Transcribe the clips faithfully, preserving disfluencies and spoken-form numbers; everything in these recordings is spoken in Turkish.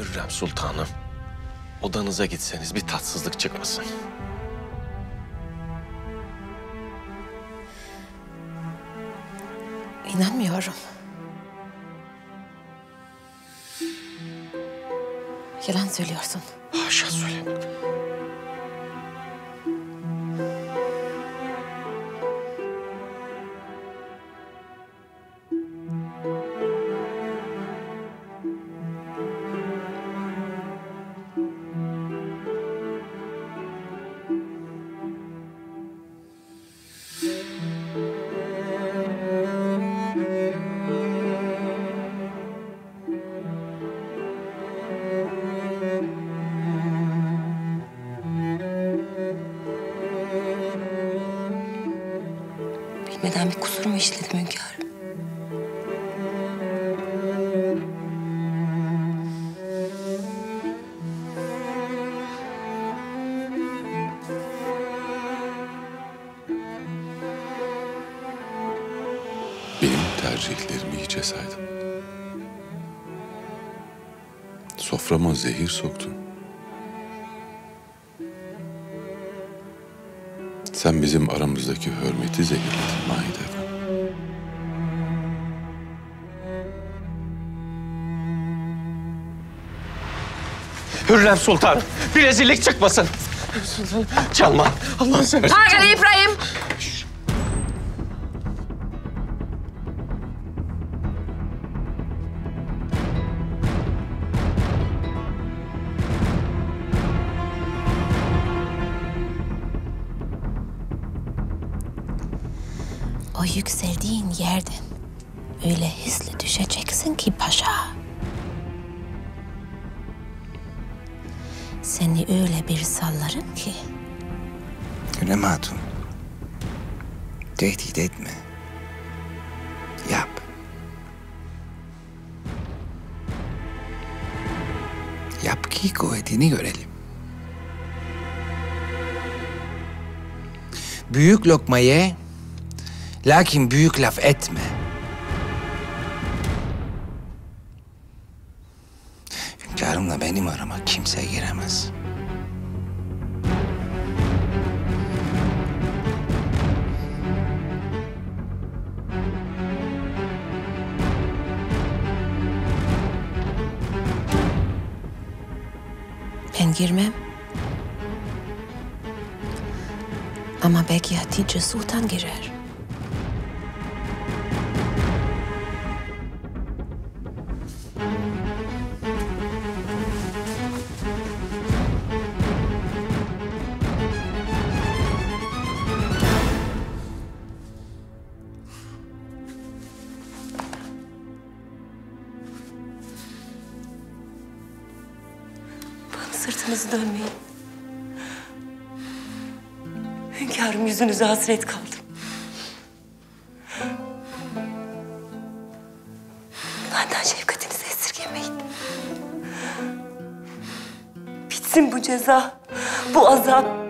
Hürrem Sultanım, odanıza gitseniz bir tatsızlık çıkmasın. İnanmıyorum. Yalan söylüyorsun. Haşa söylemem. Bilmeden bir kusur mu işledim hünkârım? Benim tercihlerimi hiçe saydın. Soframa zehir soktun. Sen bizim aramızdaki hürmeti zehirledin Mahidevran. Hürrem Sultan, bir rezillik çıkmasın. Çalma, Allah'ını seversen. Hakan İbrahim! O yükseldiğin yerden öyle hızlı düşeceksin ki paşa. Seni öyle bir sallarım ki. Hürrem Hatun, tehdit etme. Yap. Yap ki kuvvetini görelim. Büyük lokma ye, lakin büyük laf etme. Hünkârımla benim arama kimse giremez. Ben girmem. Ama belki Hatice Sultan girer. Bana sırtınızı dönmeyin. Hünkârım, yüzünüze hasret kaldım. Benden şefkatinizi esirgemeyin. Bitsin bu ceza, bu azap.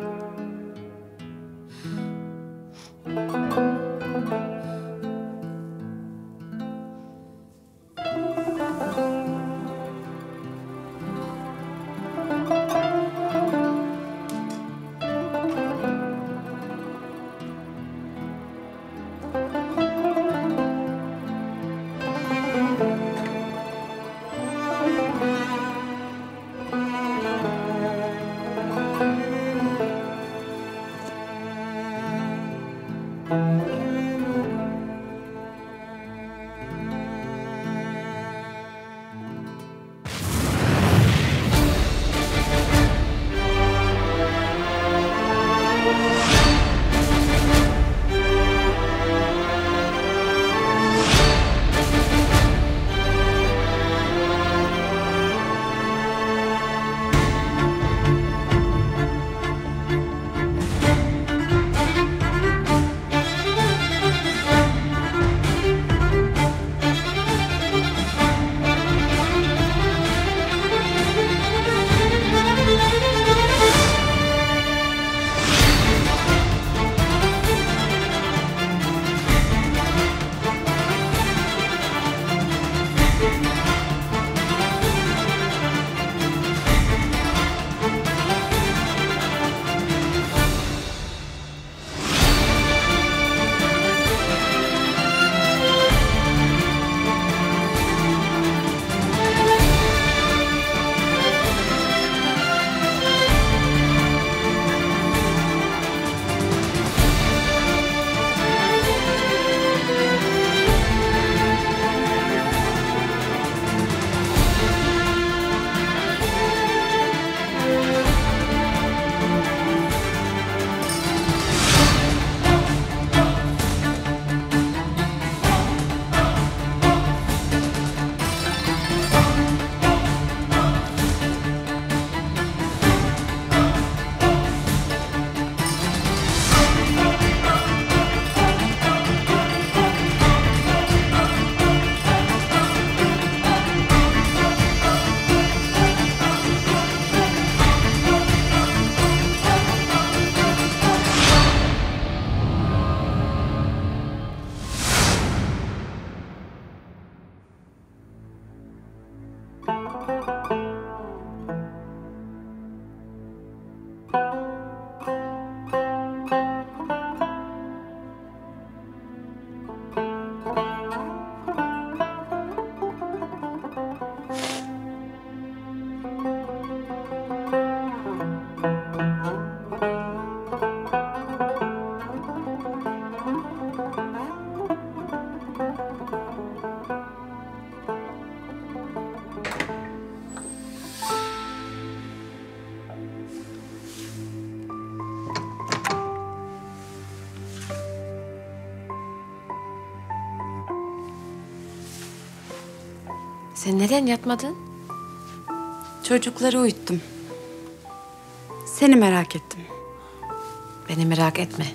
Sen neden yatmadın? Çocukları uyuttum. Seni merak ettim. Beni merak etme.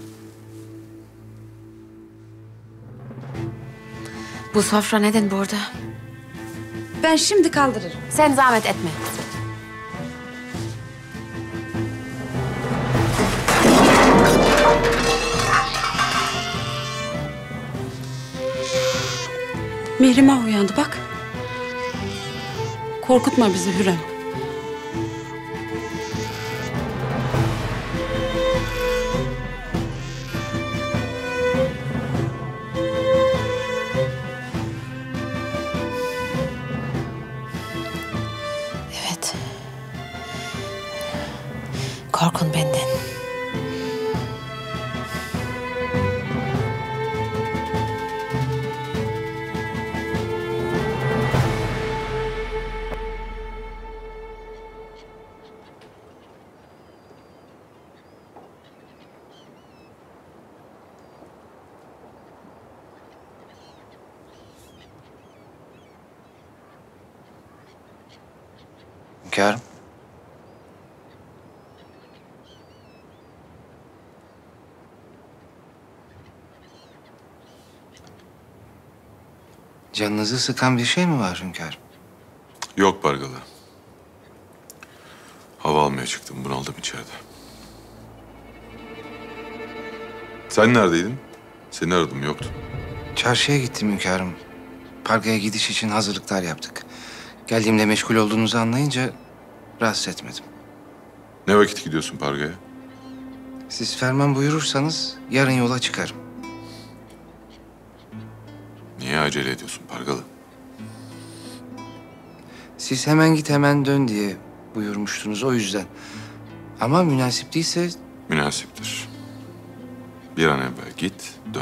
Bu sofra neden burada? Ben şimdi kaldırırım. Sen zahmet etme. Mihrimah uyandı bak. Korkutma bizi Hürrem. Evet. Korkun benden. Hünkârım. Canınızı sıkan bir şey mi var hünkârım? Yok Pargalı. Hava almaya çıktım. Bunaldım içeride. Sen neredeydin? Seni aradım. Yoktun. Çarşıya gittim hünkârım. Parga'ya gidiş için hazırlıklar yaptık. Geldiğimde meşgul olduğunuzu anlayınca rahatsız etmedim. Ne vakit gidiyorsun Parga'ya? Siz ferman buyurursanız yarın yola çıkarım. Niye acele ediyorsun Pargalı? Siz hemen git hemen dön diye buyurmuştunuz o yüzden. Ama münasip değilse Münasiptir. Bir an evvel git, dön.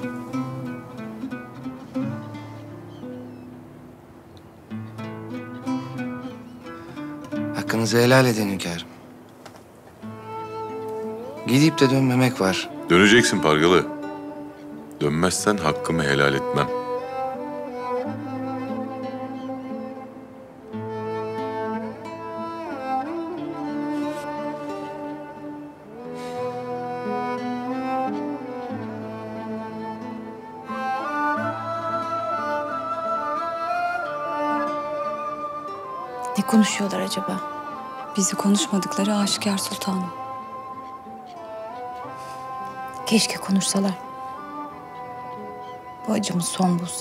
hakkınızı helal edin hünkârım. Gidip de dönmemek var. Döneceksin Pargalı. Dönmezsen hakkımı helal etmem. Ne konuşuyorlar acaba? Bizi konuşmadıkları aşikar sultanım. Keşke konuşsalar. Bu acımız son bulsa.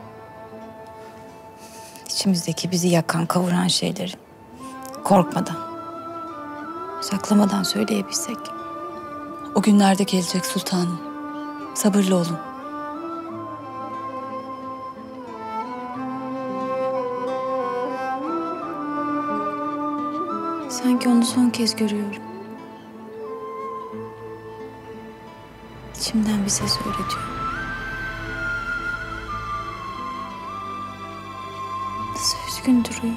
İçimizdeki bizi yakan, kavuran şeyleri korkmadan, saklamadan söyleyebilsek. O günlerde gelecek sultanım. Sabırlı olun. Sanki onu son kez görüyorum. İçimden bir ses öyle diyor. Nasıl üzgün duruyor.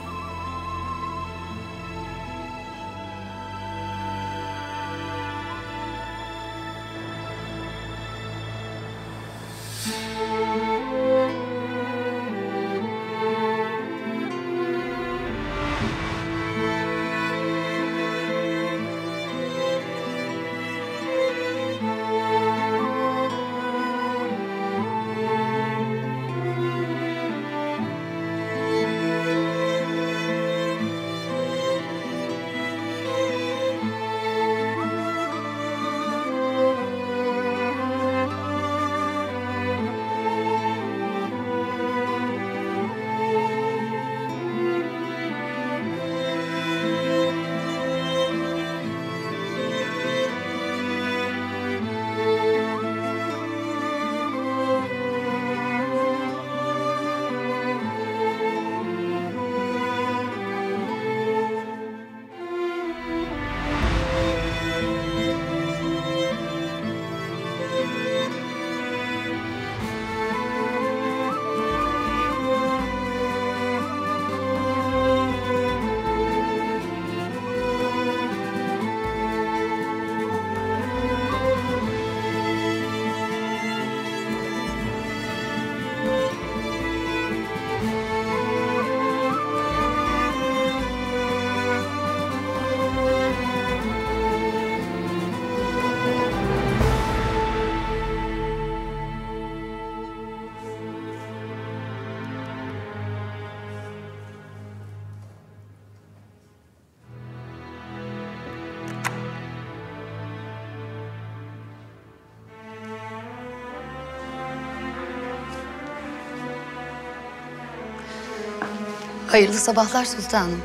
Hayırlı sabahlar sultanım.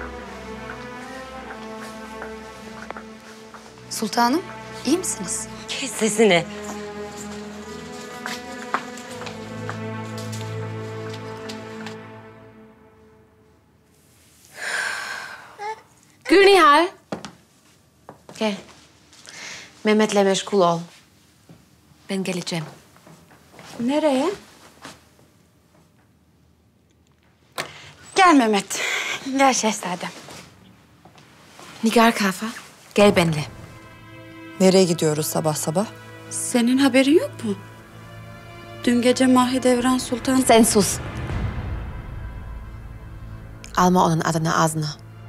Sultanım, iyi misiniz? Kes sesini. Gülnihal. Gel. Mehmet'le meşgul ol. Ben geleceğim. Nereye? Gel Mehmet. Gel şehzadem. Nigar Kafa, gel benimle. Nereye gidiyoruz sabah sabah? Senin haberin yok mu? Dün gece Mahidevran Sultan... Sen sus. Alma onun adını ağzına.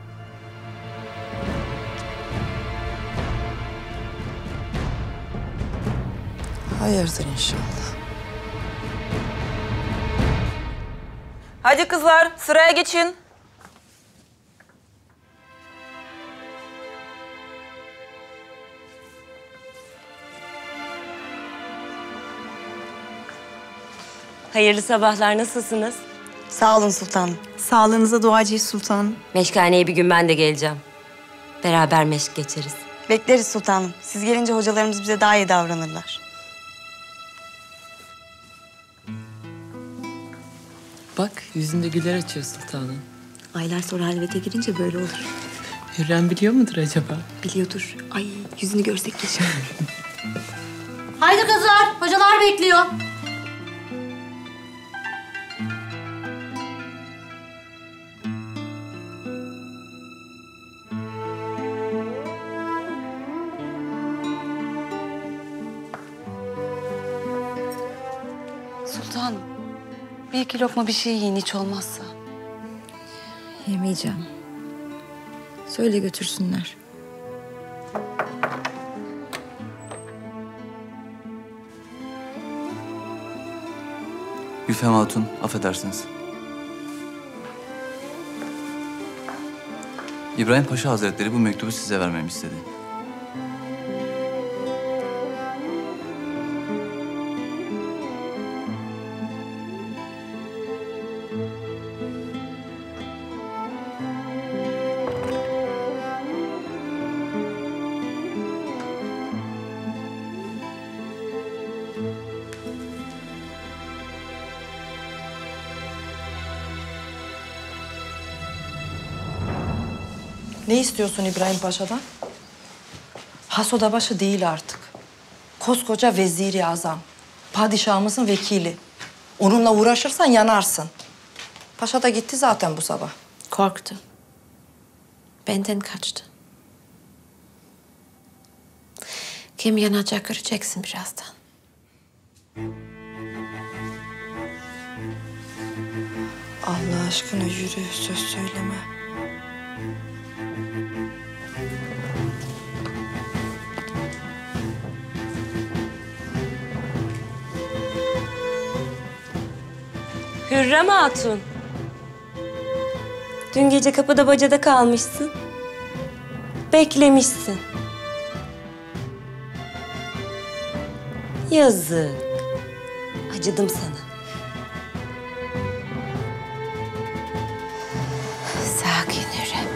Hayırdır inşallah. Hadi kızlar, sıraya geçin. Hayırlı sabahlar, nasılsınız? Sağ olun sultanım. Sağlığınıza duacıyız sultanım. Meşkhaneye bir gün ben de geleceğim. Beraber meşk geçeriz. Bekleriz sultanım. Siz gelince hocalarımız bize daha iyi davranırlar. Bak yüzünde güler açıyor sultanım. Aylar sonra halvete girince böyle olur. Hürrem biliyor mudur acaba? Biliyordur. Ay yüzünü görsek keşke. Haydi kızlar, hocalar bekliyor. Sultanım, bir iki lokma bir şey yiyin hiç olmazsa. Yemeyeceğim. Söyle götürsünler. Güfem Hatun, affedersiniz. İbrahim Paşa Hazretleri bu mektubu size vermemi istedi. Ne istiyorsun İbrahim Paşa'dan? Hasoda başı değil artık. Koskoca veziri azam. Padişahımızın vekili. Onunla uğraşırsan yanarsın. Paşa da gitti zaten bu sabah. Korktu. Benden kaçtı. Kim yanacak göreceksin birazdan. Allah aşkına yürü, söz söyleme. Hürrem Hatun. Dün gece kapıda bacada kalmışsın. Beklemişsin. Yazık. Acıdım sana. Sakin Hürrem.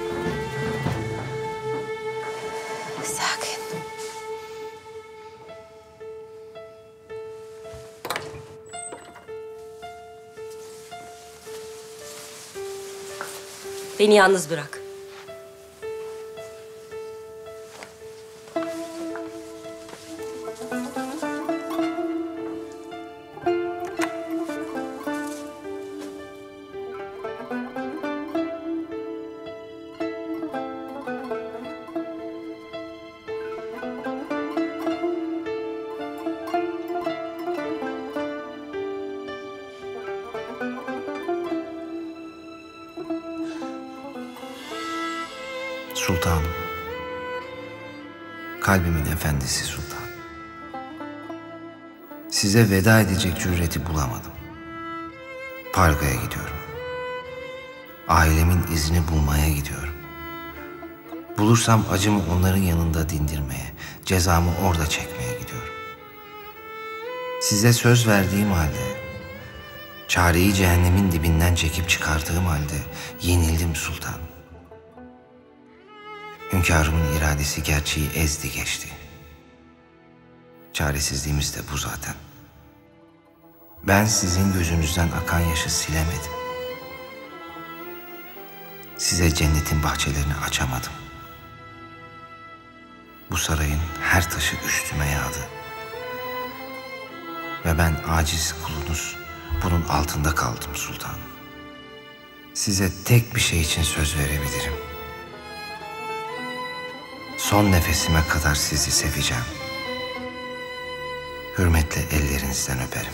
Sakin. Beni yalnız bırak. Sultanım. Kalbimin efendisi sultan. Size veda edecek cüreti bulamadım. Parga'ya gidiyorum. Ailemin izini bulmaya gidiyorum. Bulursam acımı onların yanında dindirmeye, cezamı orada çekmeye gidiyorum. Size söz verdiğim halde Çareyi cehennemin dibinden çekip çıkardığım halde yenildim sultanım. Hünkârımın iradesi gerçeği ezdi geçti. Çaresizliğimiz de bu zaten. Ben sizin gözünüzden akan yaşı silemedim. Size cennetin bahçelerini açamadım. Bu sarayın her taşı üstüme yağdı. Ve ben aciz kulunuz bunun altında kaldım sultanım. Size tek bir şey için söz verebilirim. Son nefesime kadar sizi seveceğim. Hürmetle ellerinizden öperim.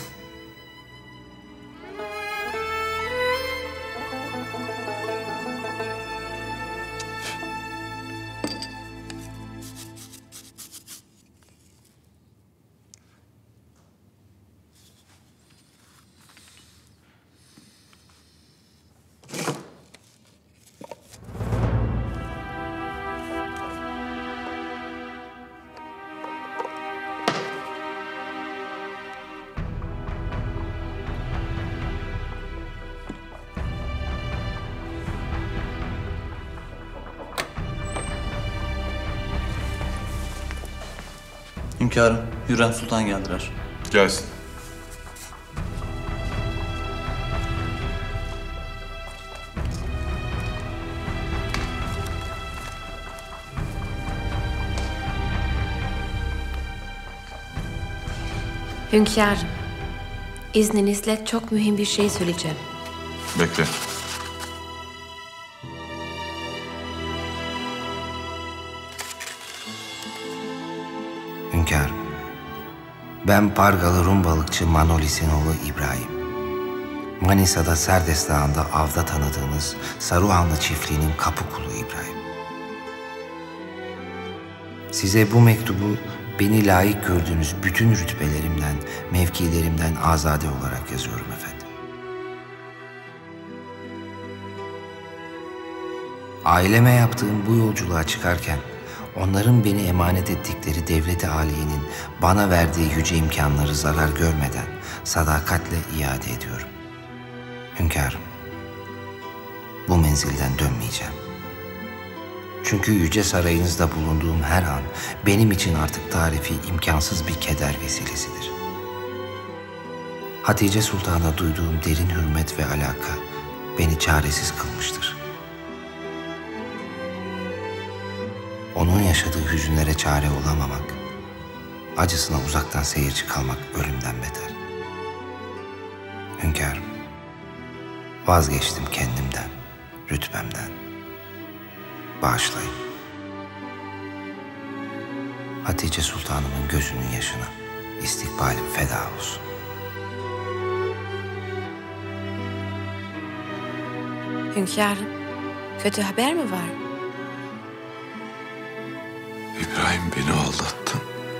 Hünkârım, Hürrem Sultan geldiler. Gelsin. Hünkârım, izninizle çok mühim bir şey söyleyeceğim. Bekle. Hünkârım, ben Pargalı Rum balıkçı Manolis'in oğlu İbrahim. Manisa'da Serdes Dağı'nda avda tanıdığınız Saruhanlı çiftliğinin kapı kulu İbrahim. Size bu mektubu beni layık gördüğünüz bütün rütbelerimden, mevkilerimden azade olarak yazıyorum efendim. Aileme yaptığım bu yolculuğa çıkarken onların beni emanet ettikleri devlet-i âliyenin bana verdiği yüce imkanları zarar görmeden sadakatle iade ediyorum. Hünkârım, bu menzilden dönmeyeceğim. Çünkü yüce sarayınızda bulunduğum her an benim için artık tarifi imkansız bir keder vesilesidir. Hatice Sultan'a duyduğum derin hürmet ve alaka beni çaresiz kılmıştır. Onun yaşadığı hüzünlere çare olamamak, acısına uzaktan seyirci kalmak ölümden beter. Hünkârım, vazgeçtim kendimden, rütbemden. Bağışlayın. Hatice Sultanımın gözünün yaşına istikbalim feda olsun. Hünkârım, kötü haber mi var? İbrahim beni aldattı.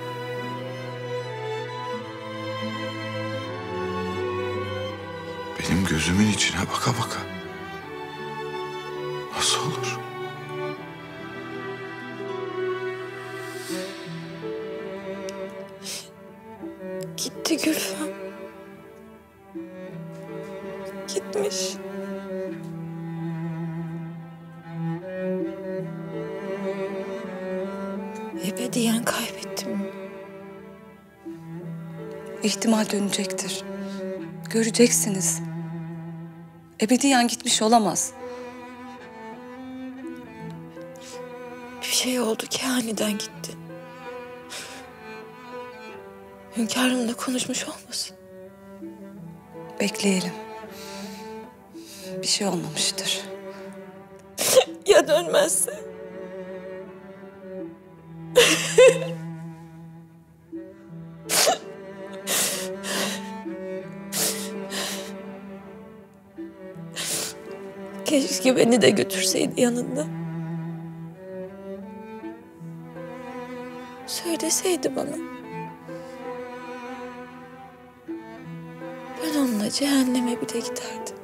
Benim gözümün içine baka baka. Nasıl olur? Gitti Gülfem. Gitmiş. Ebediyen kaybettim. İhtimal dönecektir. Göreceksiniz. Ebediyen gitmiş olamaz. Bir şey oldu ki aniden gitti. Hünkârımla konuşmuş olmasın? Bekleyelim. Bir şey olmamıştır. Ya dönmezse? Keşke beni de götürseydi yanında. Söyleseydi bana. Ben onunla cehenneme bile giderdim.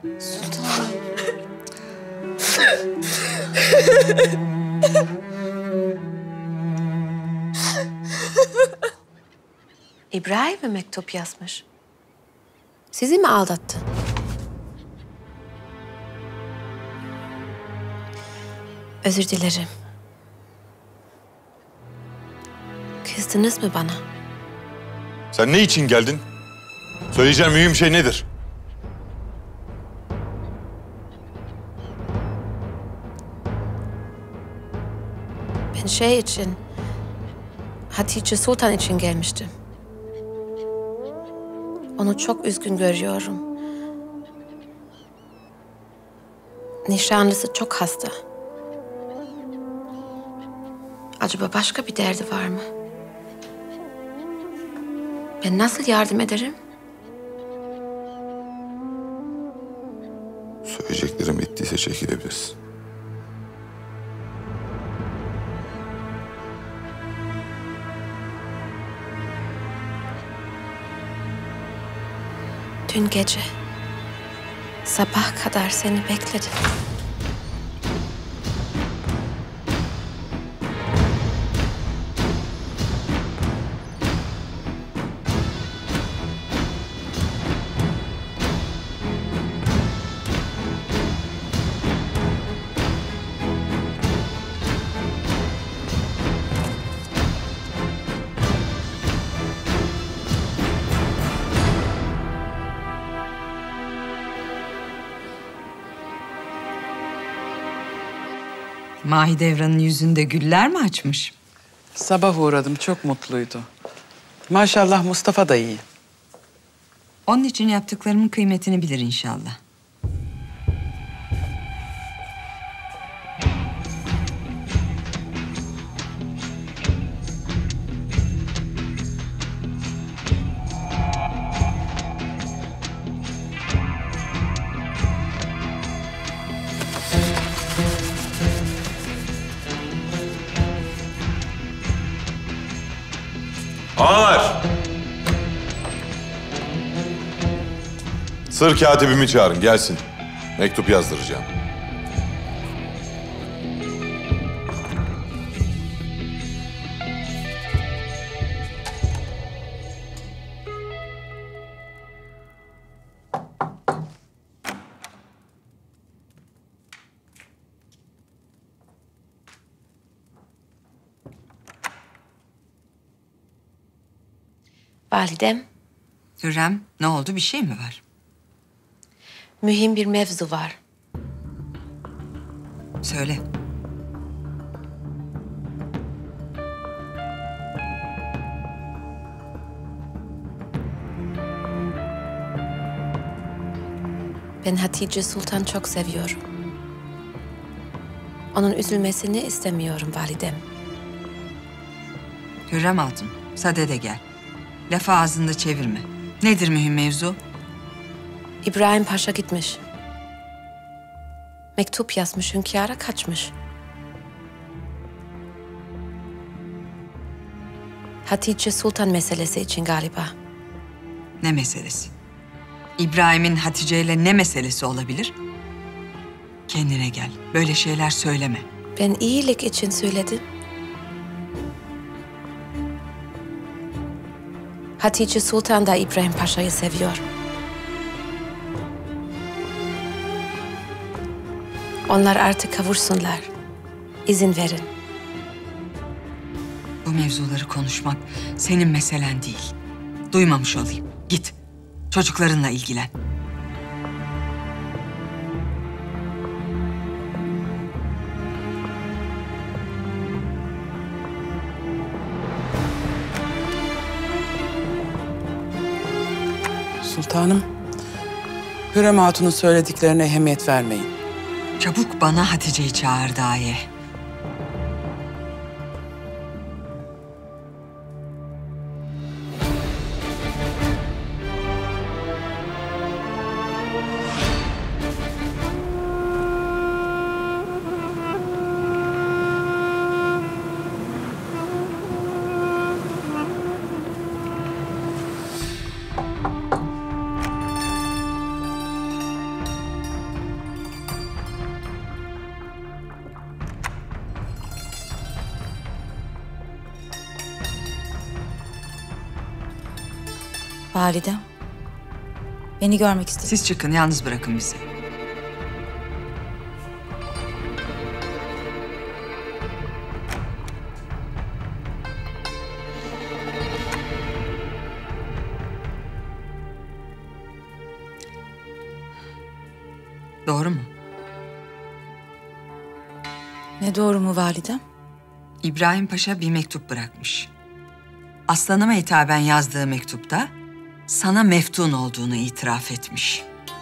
Sultanım. İbrahim'e mektup yazmış. Sizi mi aldattı? Özür dilerim. Kızdınız mı bana? Sen ne için geldin? Söyleyeceğin mühim şey nedir? Ben şey için, Hatice Sultan için gelmiştim. Onu çok üzgün görüyorum. Nişanlısı çok hasta. Acaba başka bir derdi var mı? Ben nasıl yardım ederim? Söyleyeceklerim bittiyse çekilebilirsin. Dün gece sabah kadar seni bekledim. Mahidevran'ın yüzünde güller mi açmış? Sabah uğradım, çok mutluydu. Maşallah Mustafa da iyi. Onun için yaptıklarımın kıymetini bilir inşallah. Ağalar! Sır katibimi çağırın, gelsin. Mektup yazdıracağım. Validem, Hürrem, ne oldu? Bir şey mi var? mühim bir mevzu var. Söyle. Ben Hatice Sultan çok seviyorum. Onun üzülmesini istemiyorum validem. Hürrem Hatun, sadede gel. Lafı ağzında çevirme. Nedir mühim mevzu? İbrahim Paşa gitmiş. Mektup yazmış, hünkâra kaçmış. Hatice Sultan meselesi için galiba. Ne meselesi? İbrahim'in Hatice ile ne meselesi olabilir? Kendine gel. Böyle şeyler söyleme. Ben iyilik için söyledim. Hatice Sultan da İbrahim Paşa'yı seviyor. Onlar artık kavuşsunlar. İzin verin. Bu mevzuları konuşmak senin meselen değil. Duymamış olayım. Git. Çocuklarınla ilgilen. Sultanım, Hürrem Hatun'un söylediklerine ehemmiyet vermeyin. Çabuk bana Hatice'yi çağır daye. Validem. Beni görmek istedim. Siz çıkın, yalnız bırakın bizi. Doğru mu? Ne doğru mu validem? İbrahim Paşa bir mektup bırakmış. Aslanıma hitaben yazdığı mektupta sana meftun olduğunu itiraf etmiş.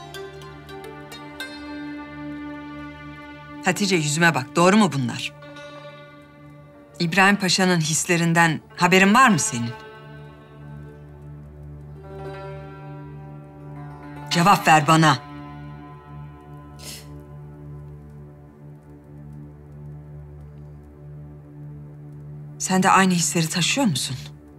Hatice, yüzüme bak, doğru mu bunlar? İbrahim Paşa'nın hislerinden haberin var mı senin? Cevap ver bana. Sen de aynı hisleri taşıyor musun?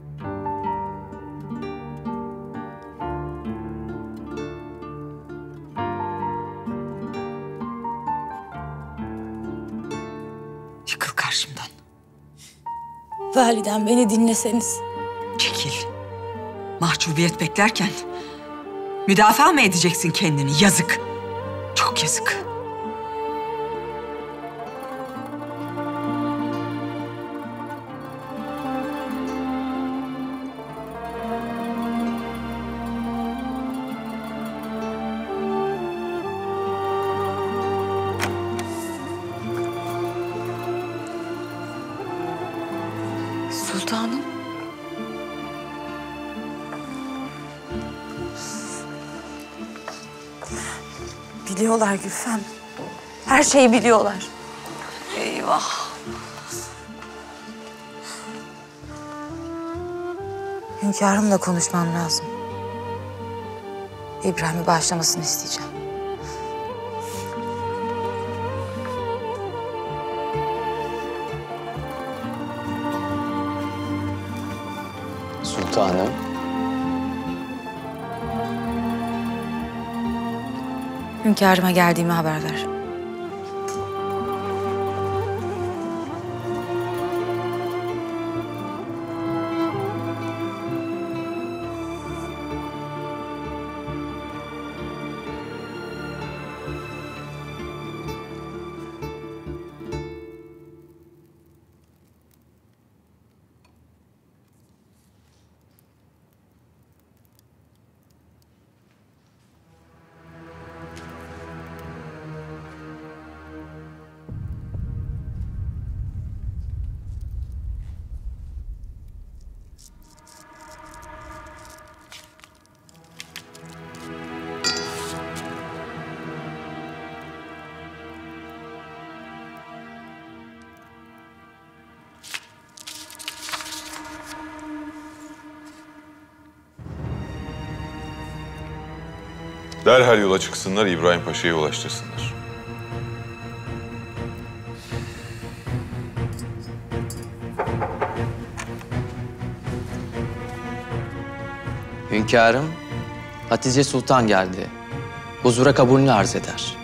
Yıkıl karşımdan. Validem, beni dinleseniz. Çekil. Mahcubiyet beklerken müdafaa mı edeceksin kendini? Yazık. Çok yazık. Sultanım. Biliyorlar Gülfem. Her şeyi biliyorlar. Eyvah. Hünkârımla konuşmam lazım. İbrahim'i bağışlamasını isteyeceğim. Sultanım. Hünkârıma geldiğimi haber ver. Derhal yola çıksınlar, İbrahim Paşa'ya ulaştırsınlar. Hünkârım, Hatice Sultan geldi. Huzura kabulünü arz eder.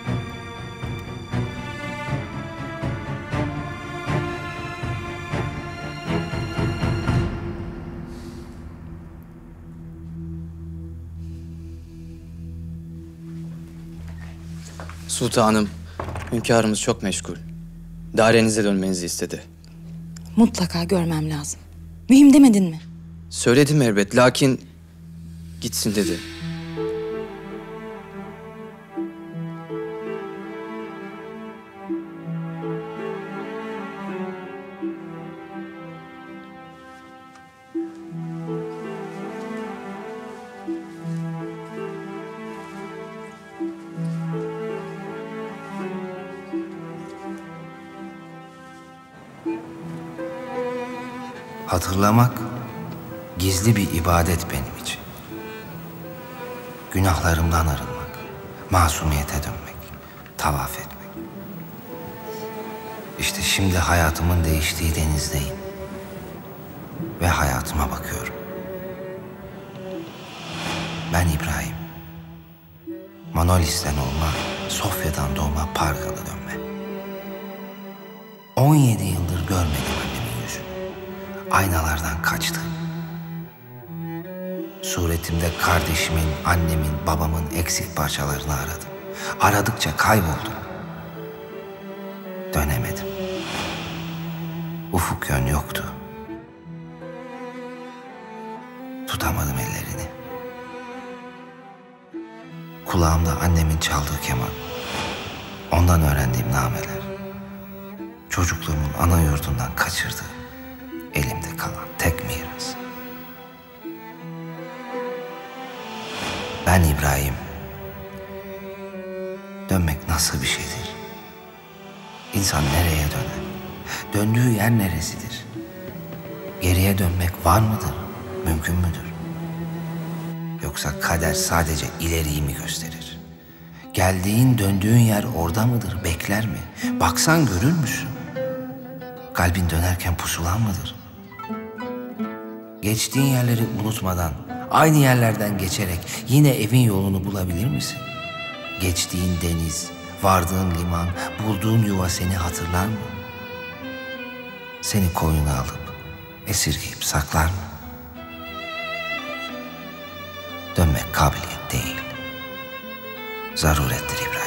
Sultanım, hünkârımız çok meşgul. Dairenize dönmenizi istedi. Mutlaka görmem lazım. Mühim demedin mi? Söyledim elbet, lakin gitsin dedi. Hatırlamak gizli bir ibadet benim için. Günahlarımdan arınmak, masumiyete dönmek, tavaf etmek. İşte şimdi hayatımın değiştiği denizdeyim. Ve hayatıma bakıyorum. Ben İbrahim. Manolis'ten olma, Sofya'dan doğma Pargalı dönme. on yedi yıldır görmedim annemin yüzünü. Aynalardan kaçtı. Suretimde kardeşimin, annemin, babamın eksik parçalarını aradım. Aradıkça kayboldum. Dönemedim. Ufuk yön yoktu. Tutamadım ellerini. Kulağımda annemin çaldığı keman. Ondan öğrendiğim nameler. Çocukluğumun ana yurdundan kaçırdığı, elimde kalan tek miras. Ben İbrahim. Dönmek nasıl bir şeydir? İnsan nereye döner? Döndüğü yer neresidir? Geriye dönmek var mıdır? Mümkün müdür? Yoksa kader sadece ileriyi mi gösterir? Geldiğin, döndüğün yer orada mıdır? Bekler mi? Baksan görür müsün? Kalbin dönerken pusulan mıdır? Geçtiğin yerleri unutmadan, aynı yerlerden geçerek yine evin yolunu bulabilir misin? Geçtiğin deniz, vardığın liman, bulduğun yuva seni hatırlar mı? Seni koynuna alıp, esirgeyip saklar mı? Dönmek kabiliyet değil, zarurettir İbrahim.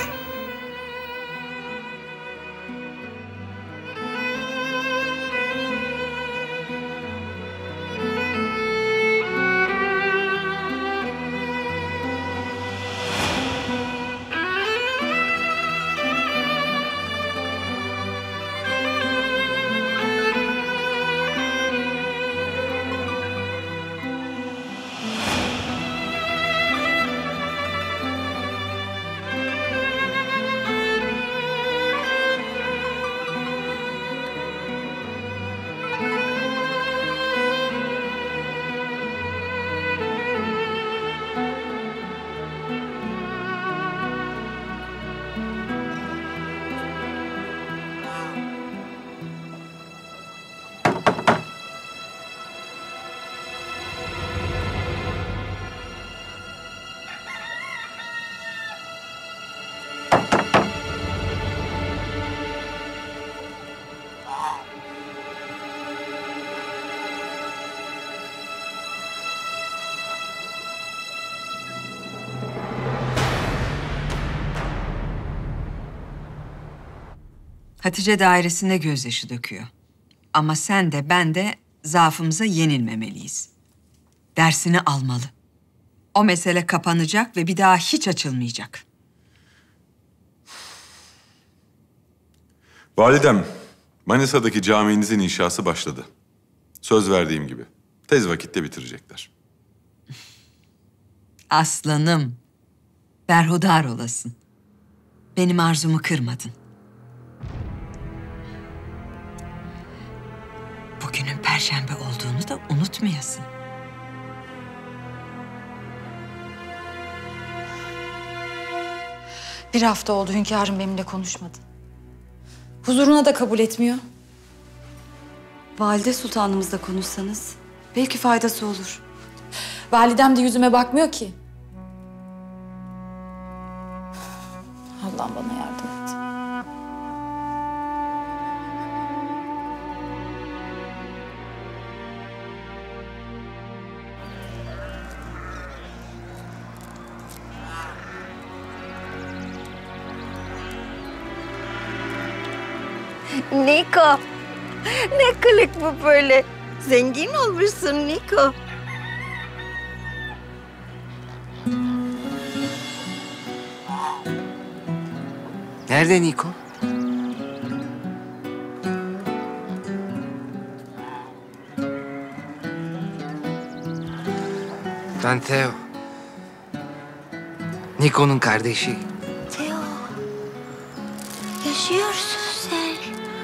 Hatice dairesinde gözyaşı döküyor. Ama sen de ben de zaafımıza yenilmemeliyiz. Dersini almalı. O mesele kapanacak ve bir daha hiç açılmayacak. Validem, Manisa'daki camimizin inşası başladı. Söz verdiğim gibi. Tez vakitte bitirecekler. Aslanım, berhudar olasın. Benim arzumu kırmadın. Bugünün perşembe olduğunu da unutmayasın. Bir hafta oldu hünkârım benimle konuşmadı. Huzuruna da kabul etmiyor. Valide sultanımızla konuşsanız belki faydası olur. Validem de yüzüme bakmıyor ki. Allah'ım bana yardım et. Niko, ne kılık bu böyle? Zengin olmuşsun Niko. Nerede Niko? Ben Theo. Niko'nun kardeşi. Theo, yaşıyorsun sen.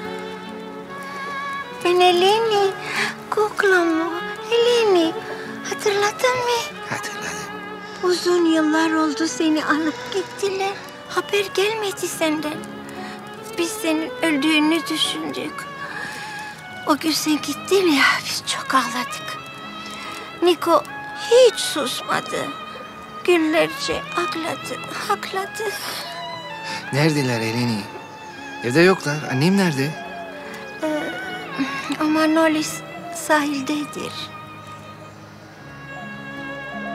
Ben Eleni, kuklamı, Eleni. Hatırladın mı? Hatırladım. Uzun yıllar oldu seni alıp gittiler. Haber gelmedi senden. Biz senin öldüğünü düşündük. O gün sen gittin ya, biz çok ağladık. Niko hiç susmadı. Günlerce ağladı, ağladı. Neredeler Eleni? Evde yoklar. Annem nerede? Ee, ama Nolis sahildedir.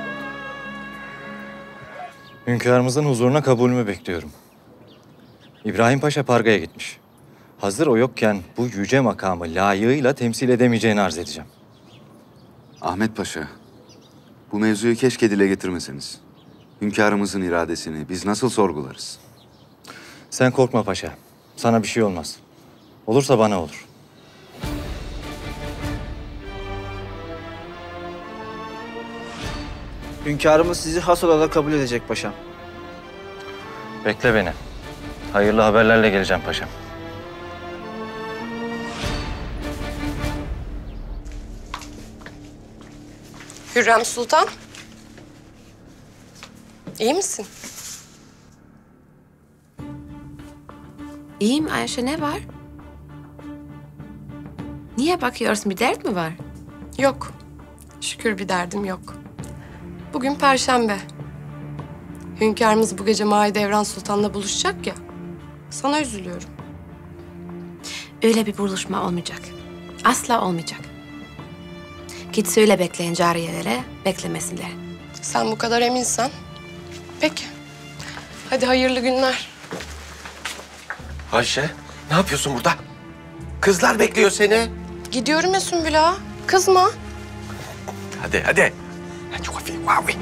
Hünkârımızın huzuruna kabulümü bekliyorum. İbrahim Paşa Parga'ya gitmiş. Hazır o yokken bu yüce makamı layığıyla temsil edemeyeceğini arz edeceğim. Ahmet Paşa, bu mevzuyu keşke dile getirmeseniz. Hünkârımızın iradesini biz nasıl sorgularız? Sen korkma paşa. Sana bir şey olmaz. Olursa bana olur. Hünkârımız sizi has olarak kabul edecek paşam. Bekle beni. Hayırlı haberlerle geleceğim paşam. Hürrem Sultan. İyi misin? İyiyim Ayşe, ne var? Niye bakıyorsun, bir dert mi var? Yok. Şükür bir derdim yok. Bugün Perşembe. Hünkârımız bu gece Mahidevran Sultan'la buluşacak ya. Sana üzülüyorum. Öyle bir buluşma olmayacak. Asla olmayacak. Git söyle bekleyin cariyelere, beklemesinler. Sen bu kadar eminsen. Peki. Hadi hayırlı günler. Ayşe, ne yapıyorsun burada? Kızlar bekliyor seni. Gidiyorum ya Sümbül Ağa. Kızma. Hadi, hadi. Hadi wafi, wafi.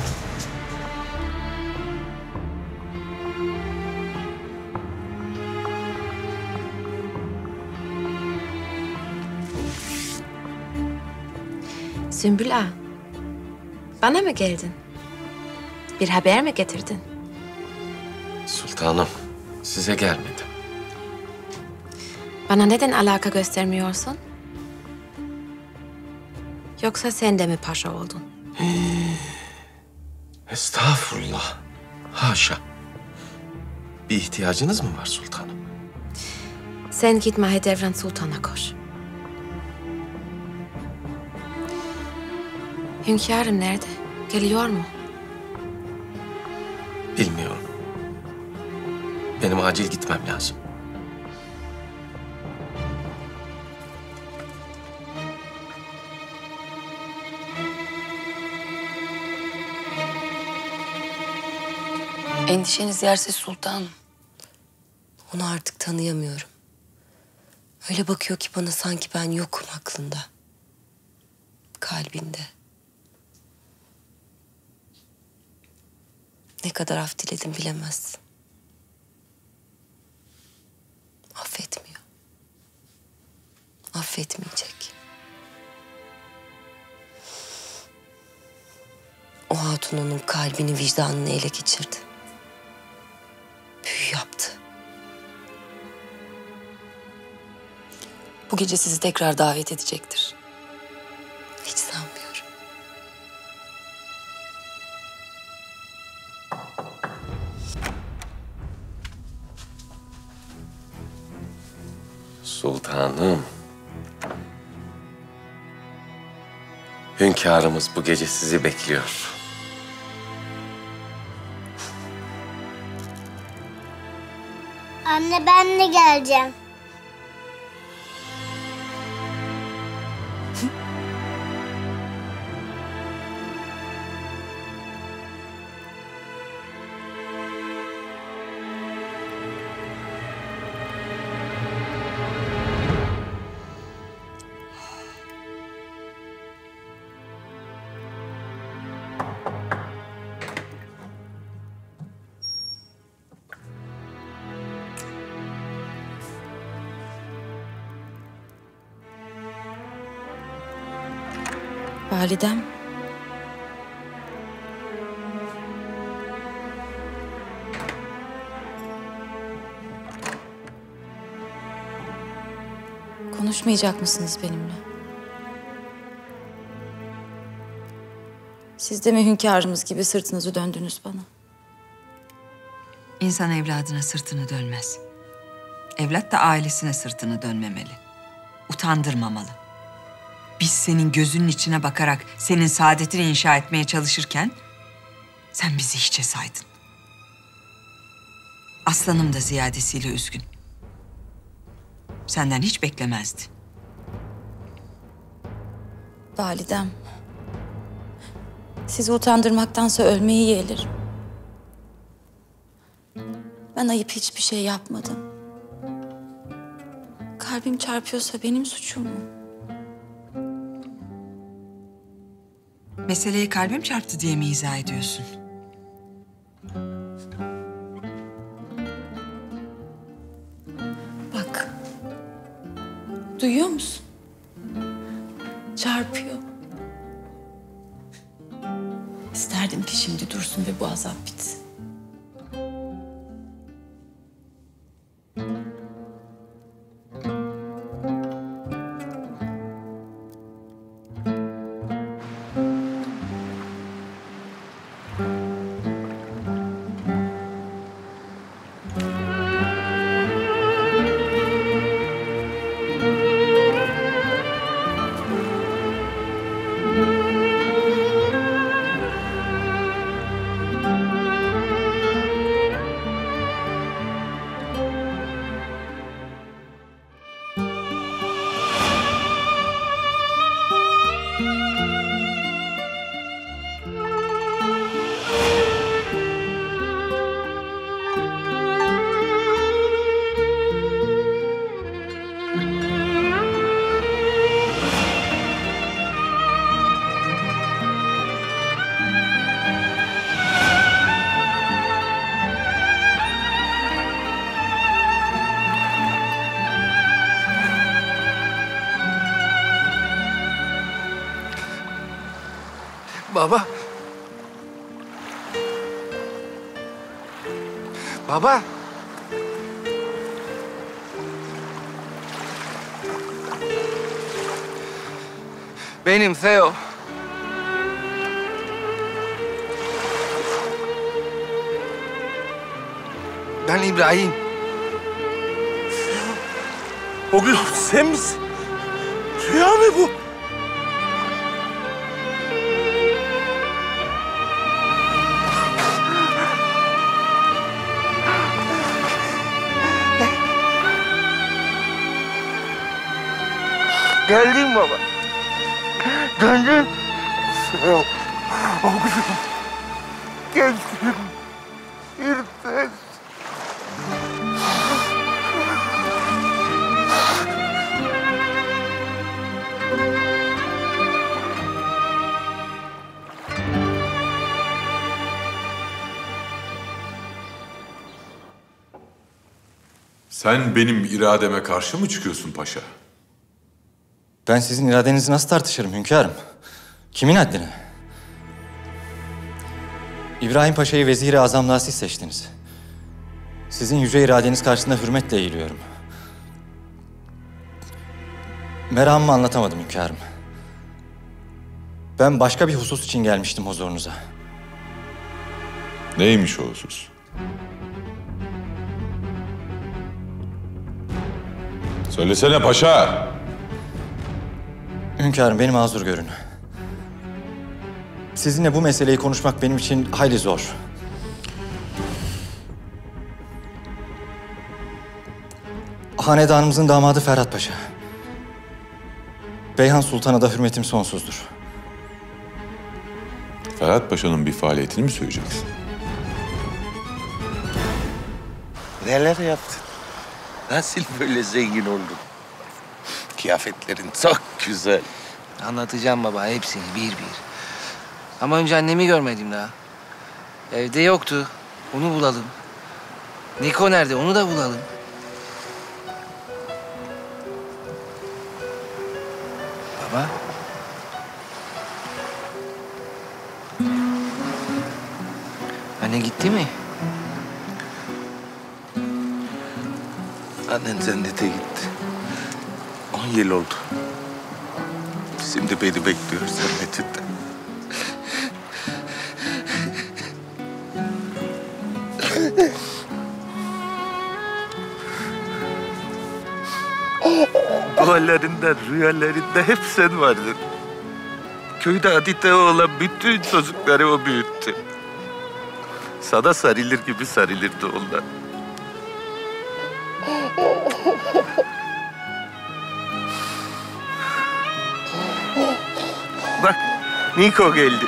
Sümbül Ağa, bana mı geldin? Bir haber mi getirdin? Sultanım, size gelmedim. Bana neden alaka göstermiyorsun? Yoksa sen de mi paşa oldun? Estağfurullah. Haşa. Bir ihtiyacınız mı var sultanım? Sen git Mahidevran Sultan'a koş. Hünkârım nerede? Geliyor mu? Bilmiyorum. Benim acil gitmem lazım. Endişeniz yersiz sultanım. Onu artık tanıyamıyorum. Öyle bakıyor ki bana sanki ben yokum aklında. Kalbinde. Ne kadar af diledim bilemezsin. Affetmiyor. Affetmeyecek. O hatun onun kalbini, vicdanını ele geçirdi. Büyü yaptı. Bu gece sizi tekrar davet edecektir. Hiç sanmıyorum. Sultanım. Hünkârımız bu gece sizi bekliyor. Anne ben de geleceğim. Validem. Konuşmayacak mısınız benimle? Siz de mi hünkârımız gibi sırtınızı döndünüz bana? İnsan evladına sırtını dönmez. Evlat da ailesine sırtını dönmemeli. Utandırmamalı. Biz senin gözünün içine bakarak senin saadetini inşa etmeye çalışırken sen bizi hiçe saydın. Aslanım da ziyadesiyle üzgün. Senden hiç beklemezdi. Validem. Sizi utandırmaktansa ölmeyi yeğlerim. Ben ayıp hiçbir şey yapmadım. Kalbim çarpıyorsa benim suçum mu? Meseleyi kalbim çarptı diye mi izah ediyorsun? Bak. Duyuyor musun? Çarpıyor. İsterdim ki şimdi dursun ve bu azap bitsin. Baba. Baba. Benim Theo. Ben İbrahim. Oğlum sen misin? Rüya mı bu? Geldin baba. Döndün. Oğlum. Geldim. İrfan. Sen benim irademe karşı mı çıkıyorsun paşa? Ben sizin iradenizi nasıl tartışırım hünkârım? Kimin haddine? İbrahim Paşa'yı vezir-i azamlığa siz seçtiniz. Sizin yüce iradeniz karşısında hürmetle eğiliyorum. Meramımı anlatamadım hünkârım. Ben başka bir husus için gelmiştim huzurunuza. Neymiş o husus? Söylesene paşa. Hünkârım beni mazur görün. Sizinle bu meseleyi konuşmak benim için hayli zor. Hanedanımızın damadı Ferhat Paşa. Beyhan Sultan'a da hürmetim sonsuzdur. Ferhat Paşa'nın bir faaliyetini mi söyleyeceksin? Neler yaptın? Nasıl böyle zengin oldun? Kıyafetlerin çok güzel. Anlatacağım baba hepsini bir bir. Ama önce annemi görmedim daha. Evde yoktu. Onu bulalım. Niko nerede? Onu da bulalım. Baba. Anne gitti mi? Annen cennete gitti. On yıl oldu. Şimdi beni bekliyor cennetinde. Dualarında, rüyalarında hep sen vardın. Köyde adite olan bütün çocukları o büyüttü. Sana sarılır gibi sarılırdı onlar. Bak, Niko geldi.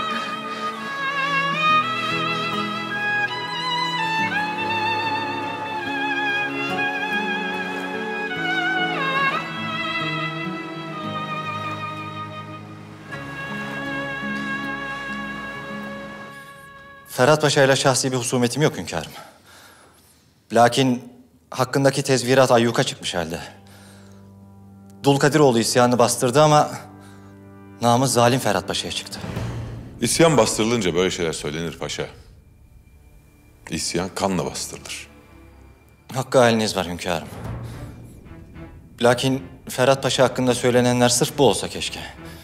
Ferhat Paşa ile şahsi bir husumetim yok hünkârım. Lakin hakkındaki tezvirat ayyuka çıkmış halde. Dulkadiroğlu isyanını bastırdı ama namı zalim Ferhat Paşa'ya çıktı. İsyan bastırılınca böyle şeyler söylenir paşa. İsyan kanla bastırılır. Hakkı haliniz var hünkârım. Lakin Ferhat Paşa hakkında söylenenler sırf bu olsa keşke.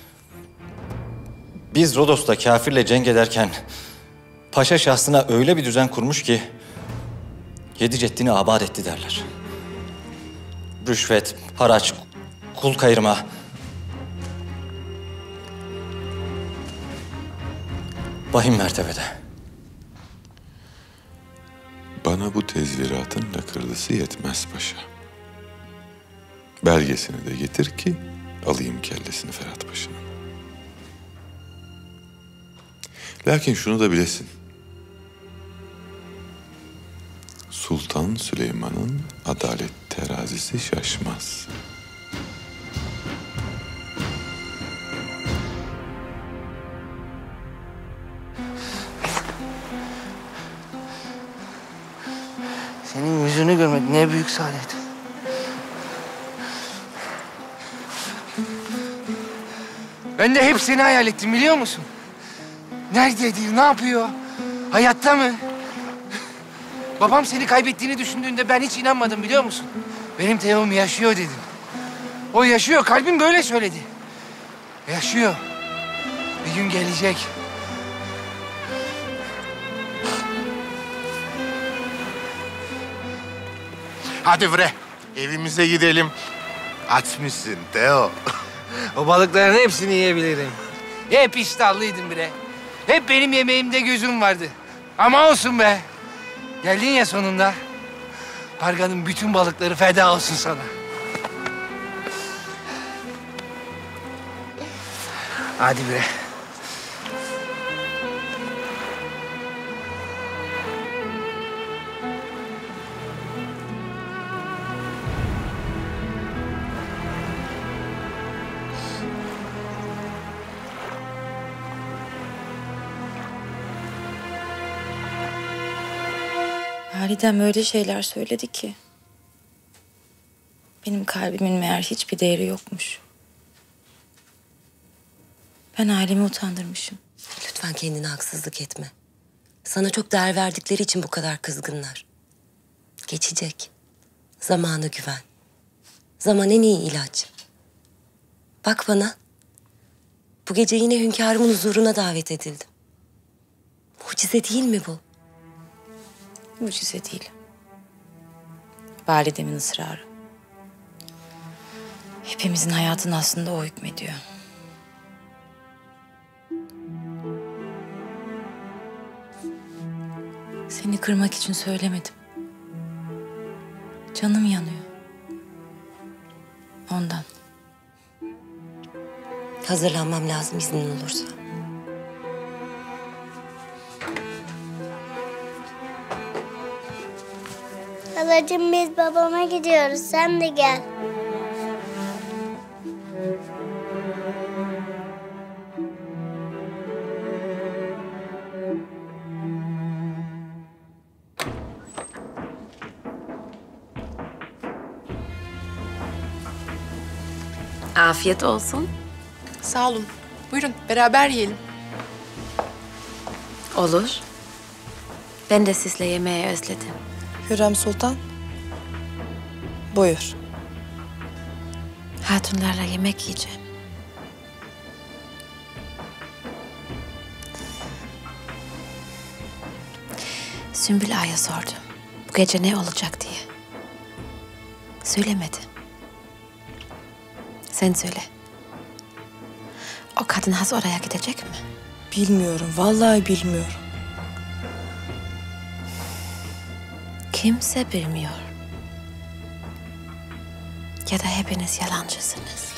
Biz Rodos'ta kafirle cenk ederken paşa şahsına öyle bir düzen kurmuş ki yedi ceddini abad etti derler. Rüşvet, haraç, kul kayırma. Vahim mertebede. Bana bu tezviratın lakırdısı yetmez paşa. Belgesini de getir ki alayım kellesini Ferhat Paşa'nın. Lakin şunu da bilesin. Sultan Süleyman'ın adalet terazisi şaşmaz. Senin yüzünü görmek ne büyük saadet. Ben de hep seni hayal ettim biliyor musun? Nerededir, ne yapıyor? Hayatta mı? Babam seni kaybettiğini düşündüğünde ben hiç inanmadım biliyor musun? Benim Teo'm yaşıyor dedim. O yaşıyor, kalbim böyle söyledi. Yaşıyor. Bir gün gelecek. Hadi bre, evimize gidelim. Aç mısın Teo? O balıkların hepsini yiyebilirim. Hep iştahlıydım bre. Hep benim yemeğimde gözüm vardı. Ama olsun be. Geldin ya sonunda. Parganın bütün balıkları feda olsun sana. Hadi bre. Validem öyle şeyler söyledi ki. Benim kalbimin meğer hiçbir değeri yokmuş. Ben ailemi utandırmışım. Lütfen kendine haksızlık etme. Sana çok değer verdikleri için bu kadar kızgınlar. Geçecek. Zamana güven. Zaman en iyi ilaç. Bak bana. Bu gece yine hünkârımın huzuruna davet edildim. Mucize değil mi bu? Mucize değil. Validemin ısrarı. Hepimizin hayatını aslında o hükmediyor. Seni kırmak için söylemedim. Canım yanıyor. Ondan. Hazırlanmam lazım iznin olursa. Halacığım biz babama gidiyoruz. Sen de gel. Afiyet olsun. Sağ olun. Buyurun beraber yiyelim. Olur. Ben de sizle yemeği özledim. Hürrem Sultan. Buyur. Hatunlarla yemek yiyeceğim. Sümbül Ağa'ya sordum. Bu gece ne olacak diye. Söylemedi. Sen söyle. O kadın has oraya gidecek mi? Bilmiyorum. Vallahi bilmiyorum. Kimse bilmiyor. Ya da hepiniz yalancısınız.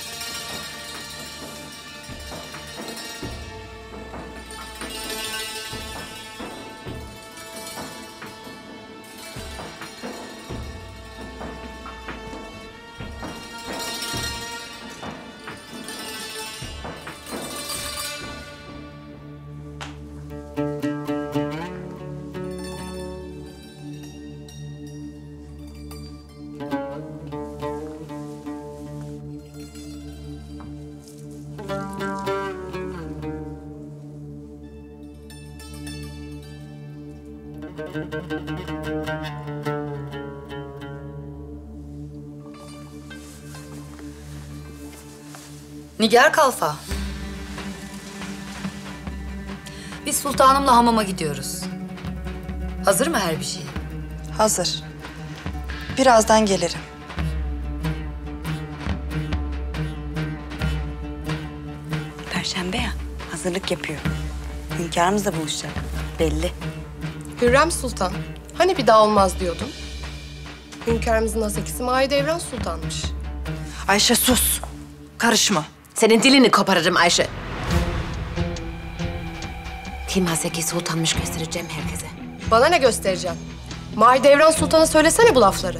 Nigar Kalfa. Biz sultanımla hamama gidiyoruz. Hazır mı her bir şey? Hazır. Birazdan gelirim. Perşembe ya, hazırlık yapıyor. Hünkârımızla buluşacak, belli. Hürrem Sultan, hani bir daha olmaz diyordun? Hünkârımızın Hazekisi Mahidevran Sultan'mış. Ayşe sus. Karışma. Senin dilini koparırım Ayşe. Kim Hazeki Sultan'mış göstereceğim herkese. Bana ne göstereceğim? Mahidevran Sultan'a söylesene bu lafları.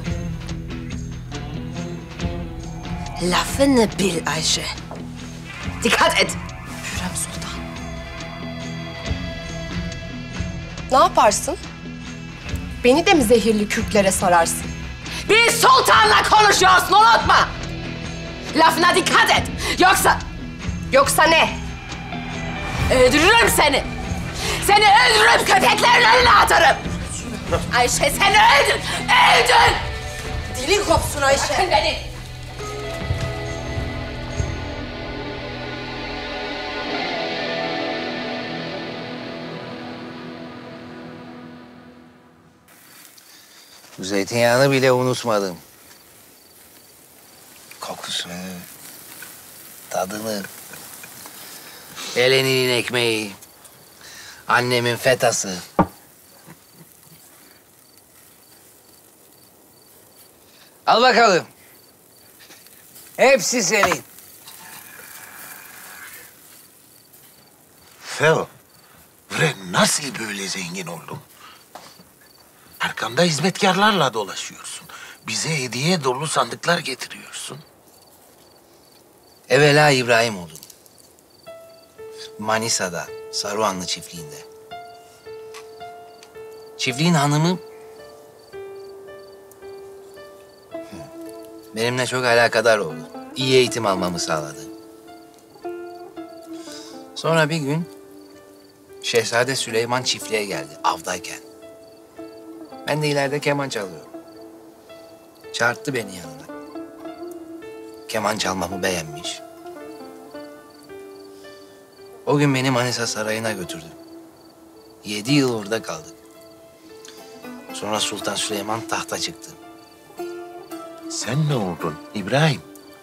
Lafını bil Ayşe. Dikkat et. Hürrem Sultan. Ne yaparsın? Beni de mi zehirli kürklere sararsın? Bir sultanla konuşuyorsun, unutma. Lafına dikkat et. Yoksa... Yoksa ne? Öldürürüm seni. Seni öldürürüm, köpeklerin önüne atarım. Ayşe seni öldür, öldür. Dilin kopsun Ayşe. Bırakın beni. Bu zeytinyağını bile unutmadım. Kokusunu, tadını, Eleni'nin ekmeği, annemin fetası. Al bakalım. Hepsi senin. Feo, bre nasıl böyle zengin oldun? Arkamda hizmetkarlarla dolaşıyorsun. Bize hediye dolu sandıklar getiriyorsun. Evvela İbrahim oldum. Manisa'da, Saruhanlı çiftliğinde. Çiftliğin hanımı... benimle çok alakadar oldu. İyi eğitim almamı sağladı. Sonra bir gün Şehzade Süleyman çiftliğe geldi avdayken. Ben de ileride keman çalıyorum. Çağırttı beni yanına. Keman çalmamı beğenmiş. O gün beni Manisa Sarayı'na götürdü. Yedi yıl orada kaldık. Sonra Sultan Süleyman tahta çıktı. Sen ne oldun İbrahim?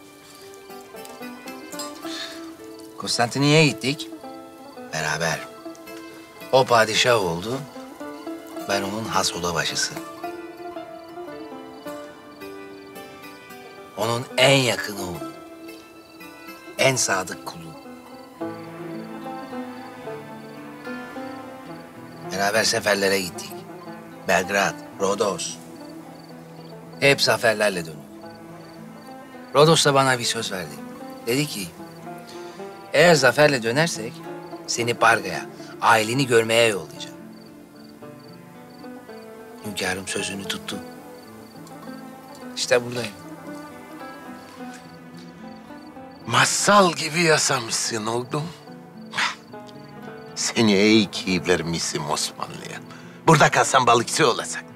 Konstantiniyye'ye gittik. Beraber. O padişah oldu. Ben onun has odabaşısı. Onun en yakını oldum. En sadık kulu. Beraber seferlere gittik. Belgrad, Rodos. Hep zaferlerle döndük. Rodos da bana bir söz verdi. Dedi ki, eğer zaferle dönersek seni Parga'ya, aileni görmeye yollayacağım. Hünkârım sözünü tuttu. İşte buradayım. Masal gibi yaşamışsın oğlum. Seni iyi ki vermişsin Osmanlı'ya. Burada kalsan balıkçı olacaktın.